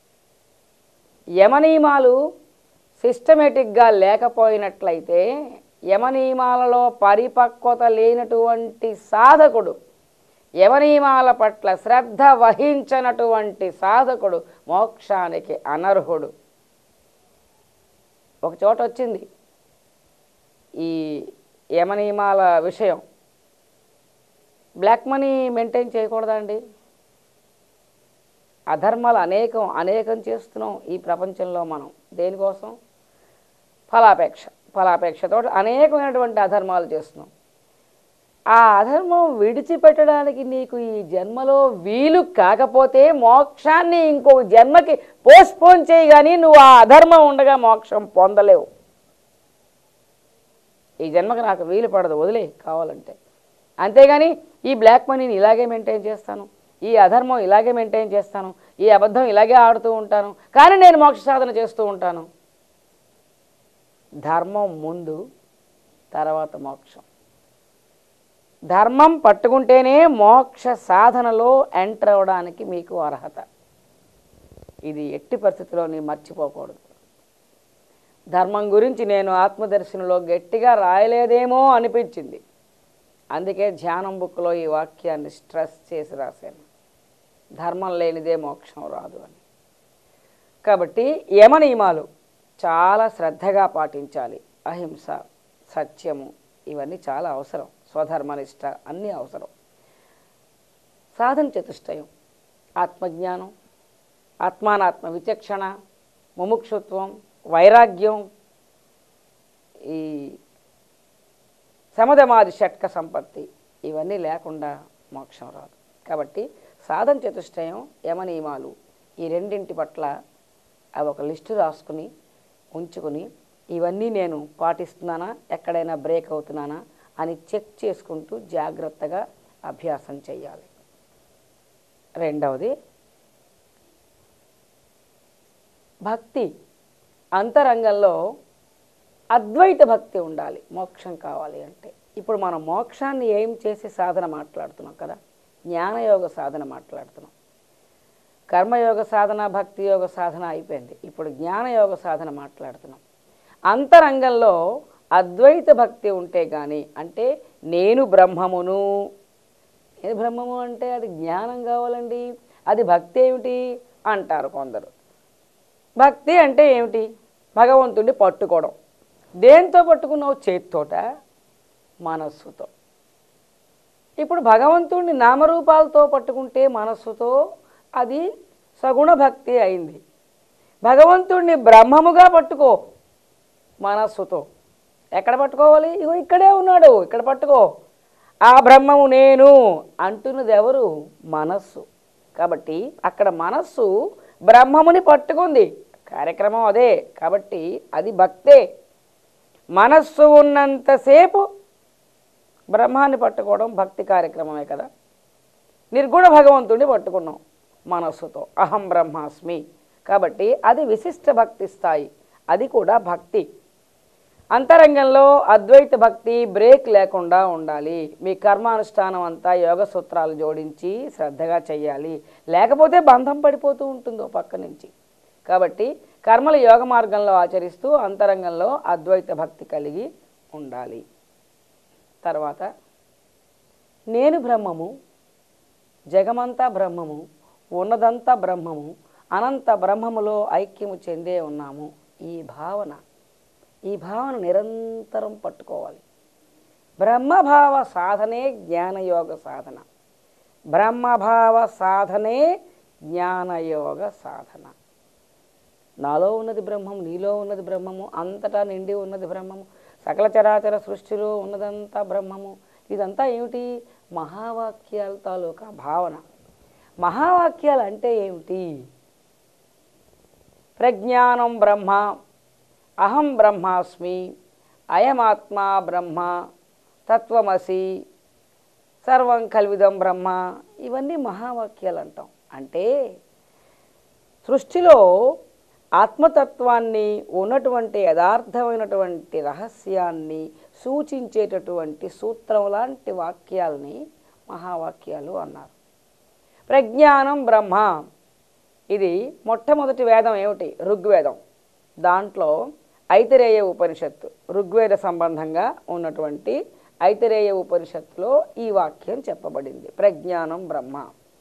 యమనియమాలు సిస్టమేటిక్గా లేకపోయినట్లయితే, యమనియమాలలో పరిపక్వత లేనటువంటి సాధకుడు, యమనియమాల పట్ల శ్రద్ధ వహించనటువంటి సాధకుడు మోక్షానికి అనర్హుడు. ఒక చోట వచ్చింది ఈ యమనియమాల విషయం. బ్లాక్ మనీ మెయింటైన్ చేయకూడదా అండి? అధర్మాలు అనేకం చేస్తున్నాం ఈ ప్రపంచంలో మనం. దేనికోసం? ఫలాపేక్షతో అనేకమైనటువంటి అధర్మాలు చేస్తున్నాం. ఆ అధర్మం విడిచిపెట్టడానికి నీకు ఈ జన్మలో వీలు కాకపోతే మోక్షాన్ని ఇంకో జన్మకి పోస్ట్పోన్ చేయి, కానీ నువ్వు ఆ అధర్మం ఉండగా మోక్షం పొందలేవు. ఈ జన్మకి నాకు వీలు పడదు, వదిలే కావాలంటే. అంతేగాని ఈ బ్లాక్ మనీని ఇలాగే మెయింటైన్ చేస్తాను, ఈ అధర్మం ఇలాగే మెయింటైన్ చేస్తాను, ఈ అబద్ధం ఇలాగే ఆడుతూ ఉంటాను, కానీ నేను మోక్ష సాధన చేస్తూ ఉంటాను. ధర్మం ముందు, తర్వాత మోక్షం. ధర్మం పట్టుకుంటేనే మోక్ష సాధనలో ఎంటర్ అవ్వడానికి మీకు అర్హత. ఇది ఎట్టి పరిస్థితిలో నీ మర్చిపోకూడదు. ధర్మం గురించి నేను ఆత్మదర్శనంలో గట్టిగా రాయలేదేమో అనిపించింది. అందుకే ధ్యానం బుక్లో ఈ వాక్యాన్ని స్ట్రెస్ చేసి రాశాను. ధర్మం లేనిదే మోక్షం రాదు అని. కాబట్టి యమనియమాలు చాలా శ్రద్ధగా పాటించాలి. అహింస, సత్యము ఇవన్నీ చాలా అవసరం. స్వధర్మనిష్ట అన్నీ అవసరం. సాధన చతుష్టయం, ఆత్మజ్ఞానం, ఆత్మానాత్మ విచక్షణ, ముముక్షుత్వం, వైరాగ్యం, ఈ సమధమాది షట్క సంపత్తి ఇవన్నీ లేకుండా మోక్షం రాదు. కాబట్టి సాధన చతుష్టయం, యమనియమాలు ఈ రెండింటి పట్ల అవి ఒక లిస్టు రాసుకుని ఉంచుకుని, ఇవన్నీ నేను పాటిస్తున్నానా, ఎక్కడైనా బ్రేక్ అవుతున్నానా అని చెక్ చేసుకుంటూ జాగ్రత్తగా అభ్యాసం చేయాలి. రెండవది భక్తి. అంతరంగంలో అద్వైత భక్తి ఉండాలి మోక్షం కావాలి అంటే. ఇప్పుడు మనం మోక్షాన్ని ఏం చేసి సాధన మాట్లాడుతున్నాం కదా, జ్ఞానయోగ సాధన మాట్లాడుతున్నాం. కర్మయోగ సాధన, భక్తి యోగ సాధన అయిపోయింది. ఇప్పుడు జ్ఞానయోగ సాధన మాట్లాడుతున్నాం. అంతరంగంలో అద్వైత భక్తి ఉంటే కానీ, అంటే నేను బ్రహ్మమును, నేను బ్రహ్మము అంటే అది జ్ఞానం కావాలండి, అది భక్తి ఏమిటి అంటారు కొందరు. భక్తి అంటే ఏమిటి? భగవంతుడిని పట్టుకోవడం. దేంతో పట్టుకున్నావు? చేతితోట, మనస్సుతో. ఇప్పుడు భగవంతుడిని నామరూపాలతో పట్టుకుంటే మనస్సుతో అది సగుణ భక్తి అయింది. భగవంతుడిని బ్రహ్మముగా పట్టుకో మనస్సుతో. ఎక్కడ పట్టుకోవాలి? ఇగో ఇక్కడే ఉన్నాడు, ఇక్కడ పట్టుకో. ఆ బ్రహ్మము నేను అంటున్నది ఎవరు? మనస్సు. కాబట్టి అక్కడ మనస్సు బ్రహ్మముని పట్టుకుంది, కార్యక్రమం అదే. కాబట్టి అది భక్తే. మనస్సు ఉన్నంతసేపు బ్రహ్మాన్ని పట్టుకోవడం భక్తి కార్యక్రమమే కదా. నిర్గుణ భగవంతుడిని పట్టుకున్నాం మనస్సుతో, అహం బ్రహ్మాస్మి. కాబట్టి అది విశిష్ట భక్తి స్థాయి, అది కూడా భక్తి. అంతరంగంలో అద్వైత భక్తి బ్రేక్ లేకుండా ఉండాలి. మీ కర్మానుష్ఠానం అంతా యోగ సూత్రాలు జోడించి శ్రద్ధగా చెయ్యాలి, లేకపోతే బంధం పడిపోతూ ఉంటుందో పక్క నుంచి. కాబట్టి కర్మలు యోగ మార్గంలో ఆచరిస్తూ అంతరంగంలో అద్వైత భక్తి కలిగి ఉండాలి. తర్వాత నేను బ్రహ్మము, జగమంతా బ్రహ్మము, ఉన్నదంతా బ్రహ్మము, అనంత బ్రహ్మములో ఐక్యము చెందే ఉన్నాము. ఈ భావన నిరంతరం పట్టుకోవాలి. బ్రహ్మభావ సాధనే జ్ఞానయోగ సాధన. బ్రహ్మభావ సాధనే జ్ఞానయోగ సాధన. నాలో ఉన్నది బ్రహ్మము, నీలో ఉన్నది బ్రహ్మము, అంతటా నిండి ఉన్నది బ్రహ్మము, సకల చరాచర సృష్టిలో ఉన్నదంతా బ్రహ్మము. ఇదంతా ఏమిటి? మహావాక్యాల తాలూకా భావన. మహావాక్యాలు అంటే ఏమిటి? ప్రజ్ఞానం బ్రహ్మ, అహం బ్రహ్మాస్మి, అయమాత్మా బ్రహ్మ, తత్వమసి, సర్వం కల్విదం బ్రహ్మ. ఇవన్నీ మహావాక్యాలు అంటాం. అంటే సృష్టిలో ఆత్మతత్వాన్ని, ఉన్నటువంటి యథార్థమైనటువంటి రహస్యాన్ని సూచించేటటువంటి సూత్రం లాంటి వాక్యాలని మహావాక్యాలు అన్నారు. ప్రజ్ఞానం బ్రహ్మ, ఇది మొట్టమొదటి వేదం ఏమిటి? ఋగ్వేదం. దాంట్లో ఐతరేయ ఉపనిషత్తు, ఋగ్వేద సంబంధంగా ఉన్నటువంటి ఐతరేయ ఉపనిషత్తులో ఈ వాక్యం చెప్పబడింది. ప్రజ్ఞానం బ్రహ్మ.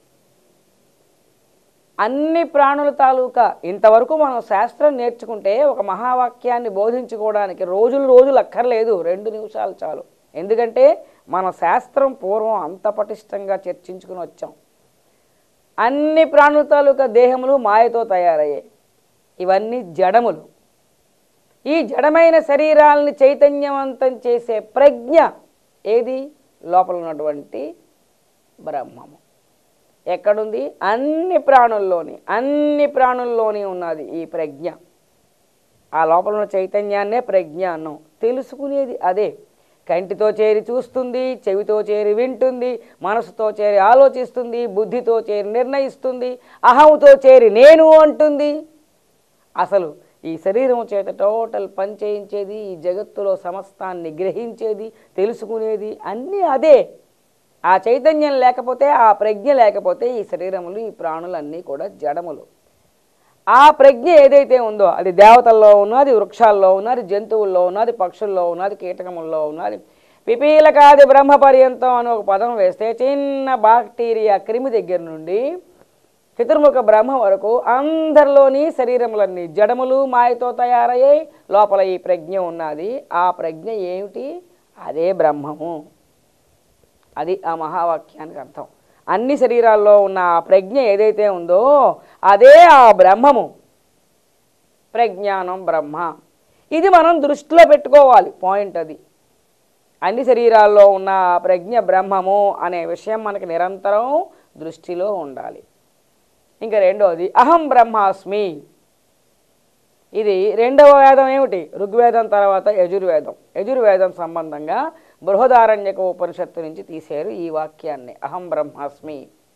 అన్ని ప్రాణుల తాలూకా ఇంతవరకు మనం శాస్త్రం నేర్చుకుంటే ఒక మహావాక్యాన్ని బోధించుకోవడానికి రోజులు అక్కర్లేదు, 2 నిమిషాలు చాలు. ఎందుకంటే మన శాస్త్రం పూర్వం అంత పటిష్టంగా చర్చించుకుని వచ్చాం. అన్ని ప్రాణుల తాలూకా దేహములు మాయతో తయారయ్యాయి. ఇవన్నీ జడములు. ఈ జడమైన శరీరాలని చైతన్యవంతం చేసే ప్రజ్ఞ ఏది? లోపల ఉన్నటువంటి బ్రహ్మము. ఎక్కడుంది? అన్ని ప్రాణుల్లోని ఉన్నది ఈ ప్రజ్ఞ. ఆ లోపల ఉన్న చైతన్యాన్నే ప్రజ్ఞ అన్నాం. తెలుసుకునేది అదే. కంటితో చేరి చూస్తుంది, చెవితో చేరి వింటుంది, మనసుతో చేరి ఆలోచిస్తుంది, బుద్ధితో చేరి నిర్ణయిస్తుంది, అహంతో చేరి నేను అంటుంది. అసలు ఈ శరీరం చేత టోటల్ పని చేయించేది, ఈ జగత్తులో సమస్తాన్ని గ్రహించేది, తెలుసుకునేది అన్నీ అదే. ఆ చైతన్యం లేకపోతే, ఆ ప్రజ్ఞ లేకపోతే ఈ శరీరములు, ఈ ప్రాణులన్నీ కూడా జడములు. ఆ ప్రజ్ఞ ఏదైతే ఉందో అది దేవతల్లో ఉన్నది, వృక్షాల్లో ఉన్నది, జంతువుల్లో ఉన్నది, పక్షుల్లో ఉన్నది, కీటకముల్లో ఉన్నది. పిపీలకాది బ్రహ్మ పర్యంతం అని ఒక పదం వేస్తే చిన్న బాక్టీరియా క్రిమి దగ్గర నుండి చతుర్ముఖ బ్రహ్మ వరకు అందరిలోని శరీరములన్నీ జడములు, మాయతో తయారయ్యాయి. లోపల ఈ ప్రజ్ఞ ఉన్నది. ఆ ప్రజ్ఞ ఏమిటి? అదే బ్రహ్మము. అది ఆ మహావాక్యానికి అర్థం. అన్ని శరీరాల్లో ఉన్న ఆ ప్రజ్ఞ ఏదైతే ఉందో అదే ఆ బ్రహ్మము. ప్రజ్ఞానం బ్రహ్మ. ఇది మనం దృష్టిలో పెట్టుకోవాలి. పాయింట్ అది. అన్ని శరీరాల్లో ఉన్న ఆ ప్రజ్ఞ బ్రహ్మము అనే విషయం మనకి నిరంతరం దృష్టిలో ఉండాలి. ఇంకా రెండవది అహం బ్రహ్మాస్మి. ఇది రెండవ వేదం ఏమిటి? ఋగ్వేదం తర్వాత యజుర్వేదం. యజుర్వేదం సంబంధంగా బృహదారణ్యక ఉపనిషత్తు నుంచి తీశారు ఈ వాక్యాన్ని. అహం బ్రహ్మాస్మి.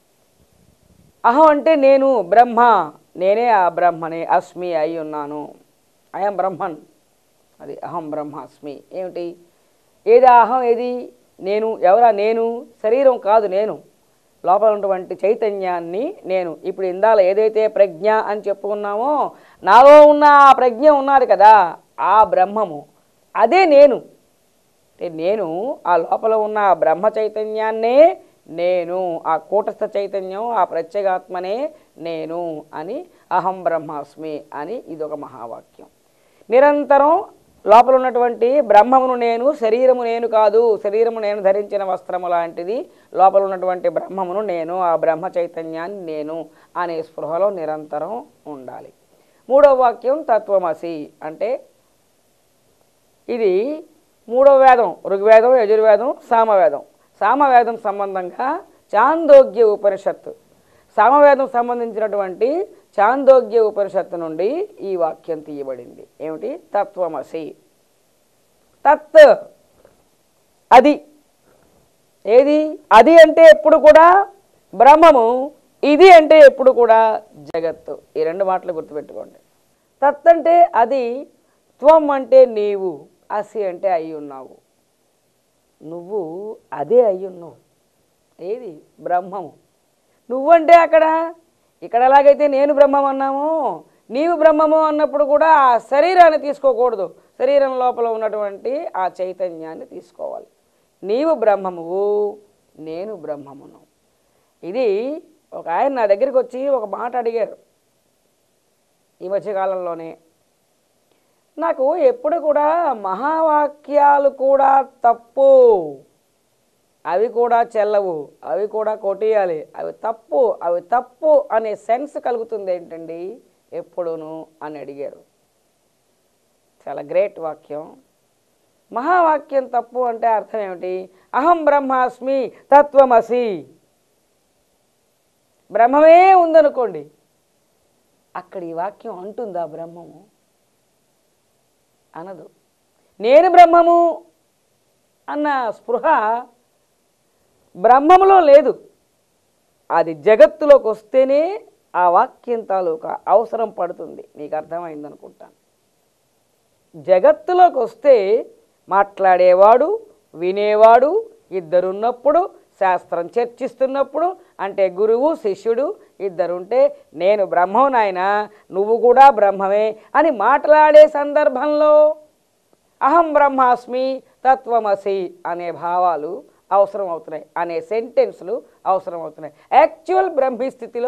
అహం అంటే నేను, బ్రహ్మ, నేనే ఆ బ్రహ్మని, అస్మి అయి ఉన్నాను. అయం బ్రహ్మన్. అది అహం బ్రహ్మాస్మి. ఏమిటి? ఏది అహం? ఏది నేను? ఎవరా నేను? శరీరం కాదు నేను, లోపల ఉన్నటువంటి చైతన్యాన్ని నేను. ఇప్పుడు ఇందాల ఏదైతే ప్రజ్ఞ అని చెప్పుకున్నామో నాలో ఉన్న ఆ ప్రజ్ఞ ఉన్నది కదా, ఆ బ్రహ్మము అదే నేను. అంటే నేను ఆ లోపల ఉన్న ఆ బ్రహ్మ చైతన్యాన్నే నేను, ఆ కూటస్థ చైతన్యం, ఆ ప్రత్యేగాత్మనే నేను అని అహం బ్రహ్మాస్మి అని ఇదొక మహావాక్యం. నిరంతరం లోపల ఉన్నటువంటి బ్రహ్మమును నేను, శరీరము నేను కాదు, శరీరము నేను ధరించిన వస్త్రము లాంటిది, లోపల ఉన్నటువంటి బ్రహ్మమును నేను, ఆ బ్రహ్మ చైతన్యాన్ని నేను అనే స్పృహలో నిరంతరం ఉండాలి. మూడవ వాక్యం తత్వమసి. అంటే ఇది మూడవ వేదం. ఋగ్వేదం, యజుర్వేదం, సామవేదం. సామవేదం సంబంధంగా చాందోగ్య ఉపనిషత్తు, సామవేదం సంబంధించినటువంటి చాందోగ్య ఉపనిషత్తు నుండి ఈ వాక్యం తీయబడింది. ఏమిటి? తత్వమసి. తత్ అది. ఏది? అది అంటే ఎప్పుడు కూడా బ్రహ్మము, ఇది అంటే ఎప్పుడు కూడా జగత్తు. ఈ 2 మాటలు గుర్తుపెట్టుకోండి. తత్ అంటే అది, త్వం అంటే నీవు, అసి అంటే అయి ఉన్నావు. నువ్వు అదే అయి ఉన్నావు. ఏది? బ్రహ్మము. నువ్వంటే ఇక్కడ ఎలాగైతే నేను బ్రహ్మం అన్నామో నీవు బ్రహ్మము అన్నప్పుడు కూడా ఆ శరీరాన్ని తీసుకోకూడదు, శరీరం లోపల ఉన్నటువంటి ఆ చైతన్యాన్ని తీసుకోవాలి. నీవు బ్రహ్మమువు, నేను బ్రహ్మమును. ఇది ఒక ఆయన నా దగ్గరికి వచ్చి ఒక మాట అడిగారు ఈ మధ్యకాలంలోనే. నాకు ఎప్పుడు కూడా మహావాక్యాలు కూడా తప్పు, అవి కూడా చెల్లవు, అవి కూడా కొట్టేయాలి, అవి తప్పు అనే సెన్స్ కలుగుతుంది ఏంటండి ఎప్పుడూను అని అడిగారు. చాలా గ్రేట్ వాక్యం. మహావాక్యం తప్పు అంటే అర్థం ఏమిటి? అహం బ్రహ్మాస్మి తత్వమసి, బ్రహ్మమే ఉందనుకోండి, అక్కడ ఈ వాక్యం అంటుందా బ్రహ్మము? అనదు. నేను బ్రహ్మము అన్న స్పృహ బ్రహ్మములో లేదు. అది జగత్తులోకి వస్తేనే ఆ వాక్యం తాలూకా అవసరం పడుతుంది. నీకు అర్థమైందనుకుంటాను. జగత్తులోకి వస్తే మాట్లాడేవాడు వినేవాడు ఇద్దరున్నప్పుడు, శాస్త్రం చర్చిస్తున్నప్పుడు, అంటే గురువు శిష్యుడు ఇద్దరుంటే నేను బ్రహ్మం నాయన నువ్వు కూడా బ్రహ్మమే అని మాట్లాడే సందర్భంలో అహం బ్రహ్మాస్మి తత్వమసి అనే భావాలు అవసరం అవుతున్నాయి, అనే సెంటెన్స్లు అవసరం అవుతున్నాయి. యాక్చువల్ బ్రహ్మీ స్థితిలో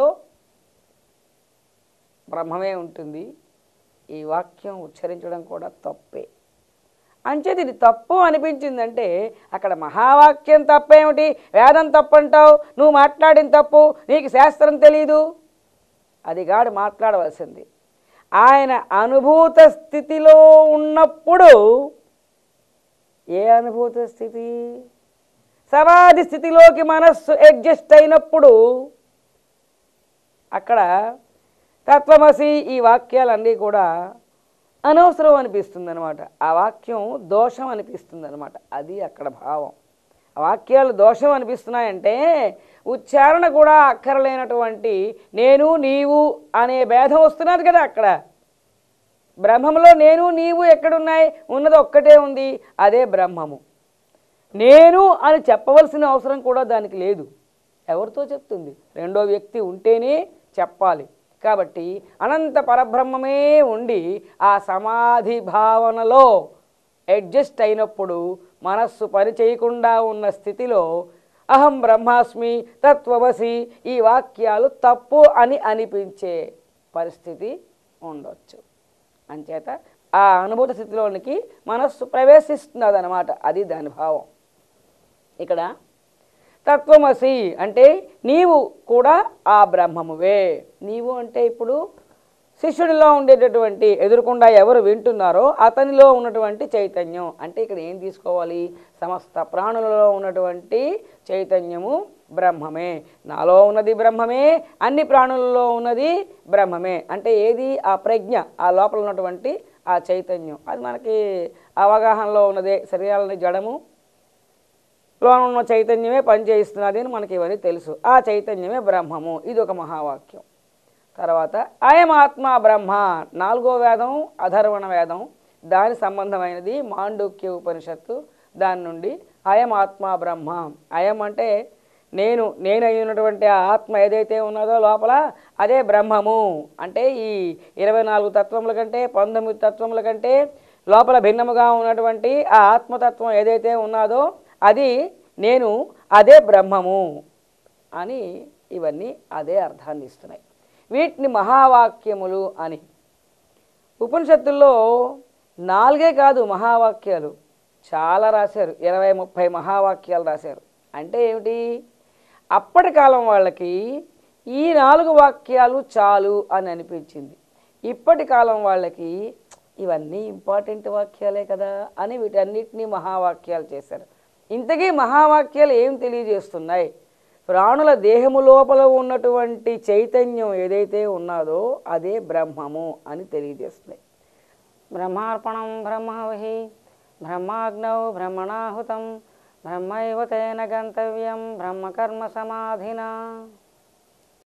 బ్రహ్మమే ఉంటుంది. ఈ వాక్యం ఉచ్చరించడం కూడా తప్పే. అంచేది ఇది తప్పు అనిపించిందంటే అక్కడ మహావాక్యం తప్పేమిటి? వేదం తప్పంటావు, నువ్వు మాట్లాడిన తప్పు, నీకు శాస్త్రం తెలీదు. అది కాదు మాట్లాడవలసింది. ఆయన అనుభూత స్థితిలో ఉన్నప్పుడు, ఏ అనుభూత స్థితి? సమాధి స్థితిలోకి మనస్సు అడ్జస్ట్ అయినప్పుడు అక్కడ తత్వమసి ఈ వాక్యాలన్నీ కూడా అనవసరం అనిపిస్తుంది అనమాట. ఆ వాక్యం దోషం అనిపిస్తుంది అనమాట. అది అక్కడ భావం. ఆ వాక్యాలు దోషం అనిపిస్తున్నాయంటే ఉచ్చారణ కూడా అక్కరలేనటువంటి నేను నీవు అనే భేదం వస్తున్నది కదా. అక్కడ బ్రహ్మంలో నేను నీవు ఎక్కడున్నాయి? ఉన్నది ఒక్కటే ఉంది, అదే బ్రహ్మము. నేను అని చెప్పవలసిన అవసరం కూడా దానికి లేదు. ఎవరితో చెప్తుంది? రెండో వ్యక్తి ఉంటేనే చెప్పాలి. కాబట్టి అనంత పరబ్రహ్మమే ఉండి ఆ సమాధి భావనలో అడ్జస్ట్ అయినప్పుడు మనస్సు పని చేయకుండా ఉన్న స్థితిలో అహం బ్రహ్మాస్మి తత్వమసి ఈ వాక్యాలు తప్పు అని అనిపించే పరిస్థితి ఉండొచ్చు. అంచేత ఆ అనుభూత స్థితిలోనికి మనస్సు ప్రవేశిస్తున్నది అన్నమాట. అది దాని భావం. ఇక్కడ తత్వమసి అంటే నీవు కూడా ఆ బ్రహ్మమువే. నీవు అంటే ఇప్పుడు శిష్యుడిలో ఉండేటటువంటి ఎదురుకుండా ఎవరు వింటున్నారో అతనిలో ఉన్నటువంటి చైతన్యం. అంటే ఇక్కడ ఏం తీసుకోవాలి? సమస్త ప్రాణులలో ఉన్నటువంటి చైతన్యము బ్రహ్మమే. నాలో ఉన్నది బ్రహ్మమే, అన్ని ప్రాణులలో ఉన్నది బ్రహ్మమే. అంటే ఏది? ఆ ప్రజ్ఞ, ఆ లోపల ఉన్నటువంటి ఆ చైతన్యం. అది మనకి అవగాహనలో ఉన్నదే. శరీరాలని జడము, లోన ఉన్న చైతన్యమే పనిచేస్తున్నది అని మనకి ఇవన్నీ తెలుసు. ఆ చైతన్యమే బ్రహ్మము. ఇది ఒక మహావాక్యం. తర్వాత అయం ఆత్మ బ్రహ్మ, 4వ వేదం అధర్వణ వేదం, దాని సంబంధమైనది మాండూక్య ఉపనిషత్తు. దాని నుండి అయం ఆత్మ బ్రహ్మ. అయం అంటే నేనైనటువంటి ఆ ఆత్మ ఏదైతే ఉన్నదో లోపల అదే బ్రహ్మము. అంటే ఈ 24 తత్వముల కంటే 19 తత్వముల కంటే లోపల భిన్నముగా ఉన్నటువంటి ఆ ఆత్మతత్వం ఏదైతే ఉన్నదో అది నేను, అదే బ్రహ్మము అని ఇవన్నీ అదే అర్థాన్ని ఇస్తున్నాయి. వీటిని మహావాక్యములు అని. ఉపనిషత్తుల్లో 4 కాదు మహావాక్యాలు, చాలా రాశారు. 20-30 మహావాక్యాలు రాశారు. అంటే ఏమిటి? అప్పటి కాలం వాళ్ళకి ఈ 4 వాక్యాలు చాలు అని అనిపించింది. ఇప్పటి కాలం వాళ్ళకి ఇవన్నీ ఇంపార్టెంట్ వాక్యాలే కదా అని వీటన్నిటినీ మహావాక్యాలు చేశారు. ఇంతకీ మహావాక్యాలు ఏం తెలియజేస్తున్నాయి? ప్రాణుల దేహము లోపల ఉన్నటువంటి చైతన్యం ఏదైతే ఉన్నదో అదే బ్రహ్మము అని తెలియజేస్తున్నాయి. బ్రహ్మార్పణం బ్రహ్మవహి బ్రహ్మాగ్నౌ బ్రహ్మణాహుతం బ్రహ్మైవ తేన గంతవ్యం బ్రహ్మకర్మ సమాధినా.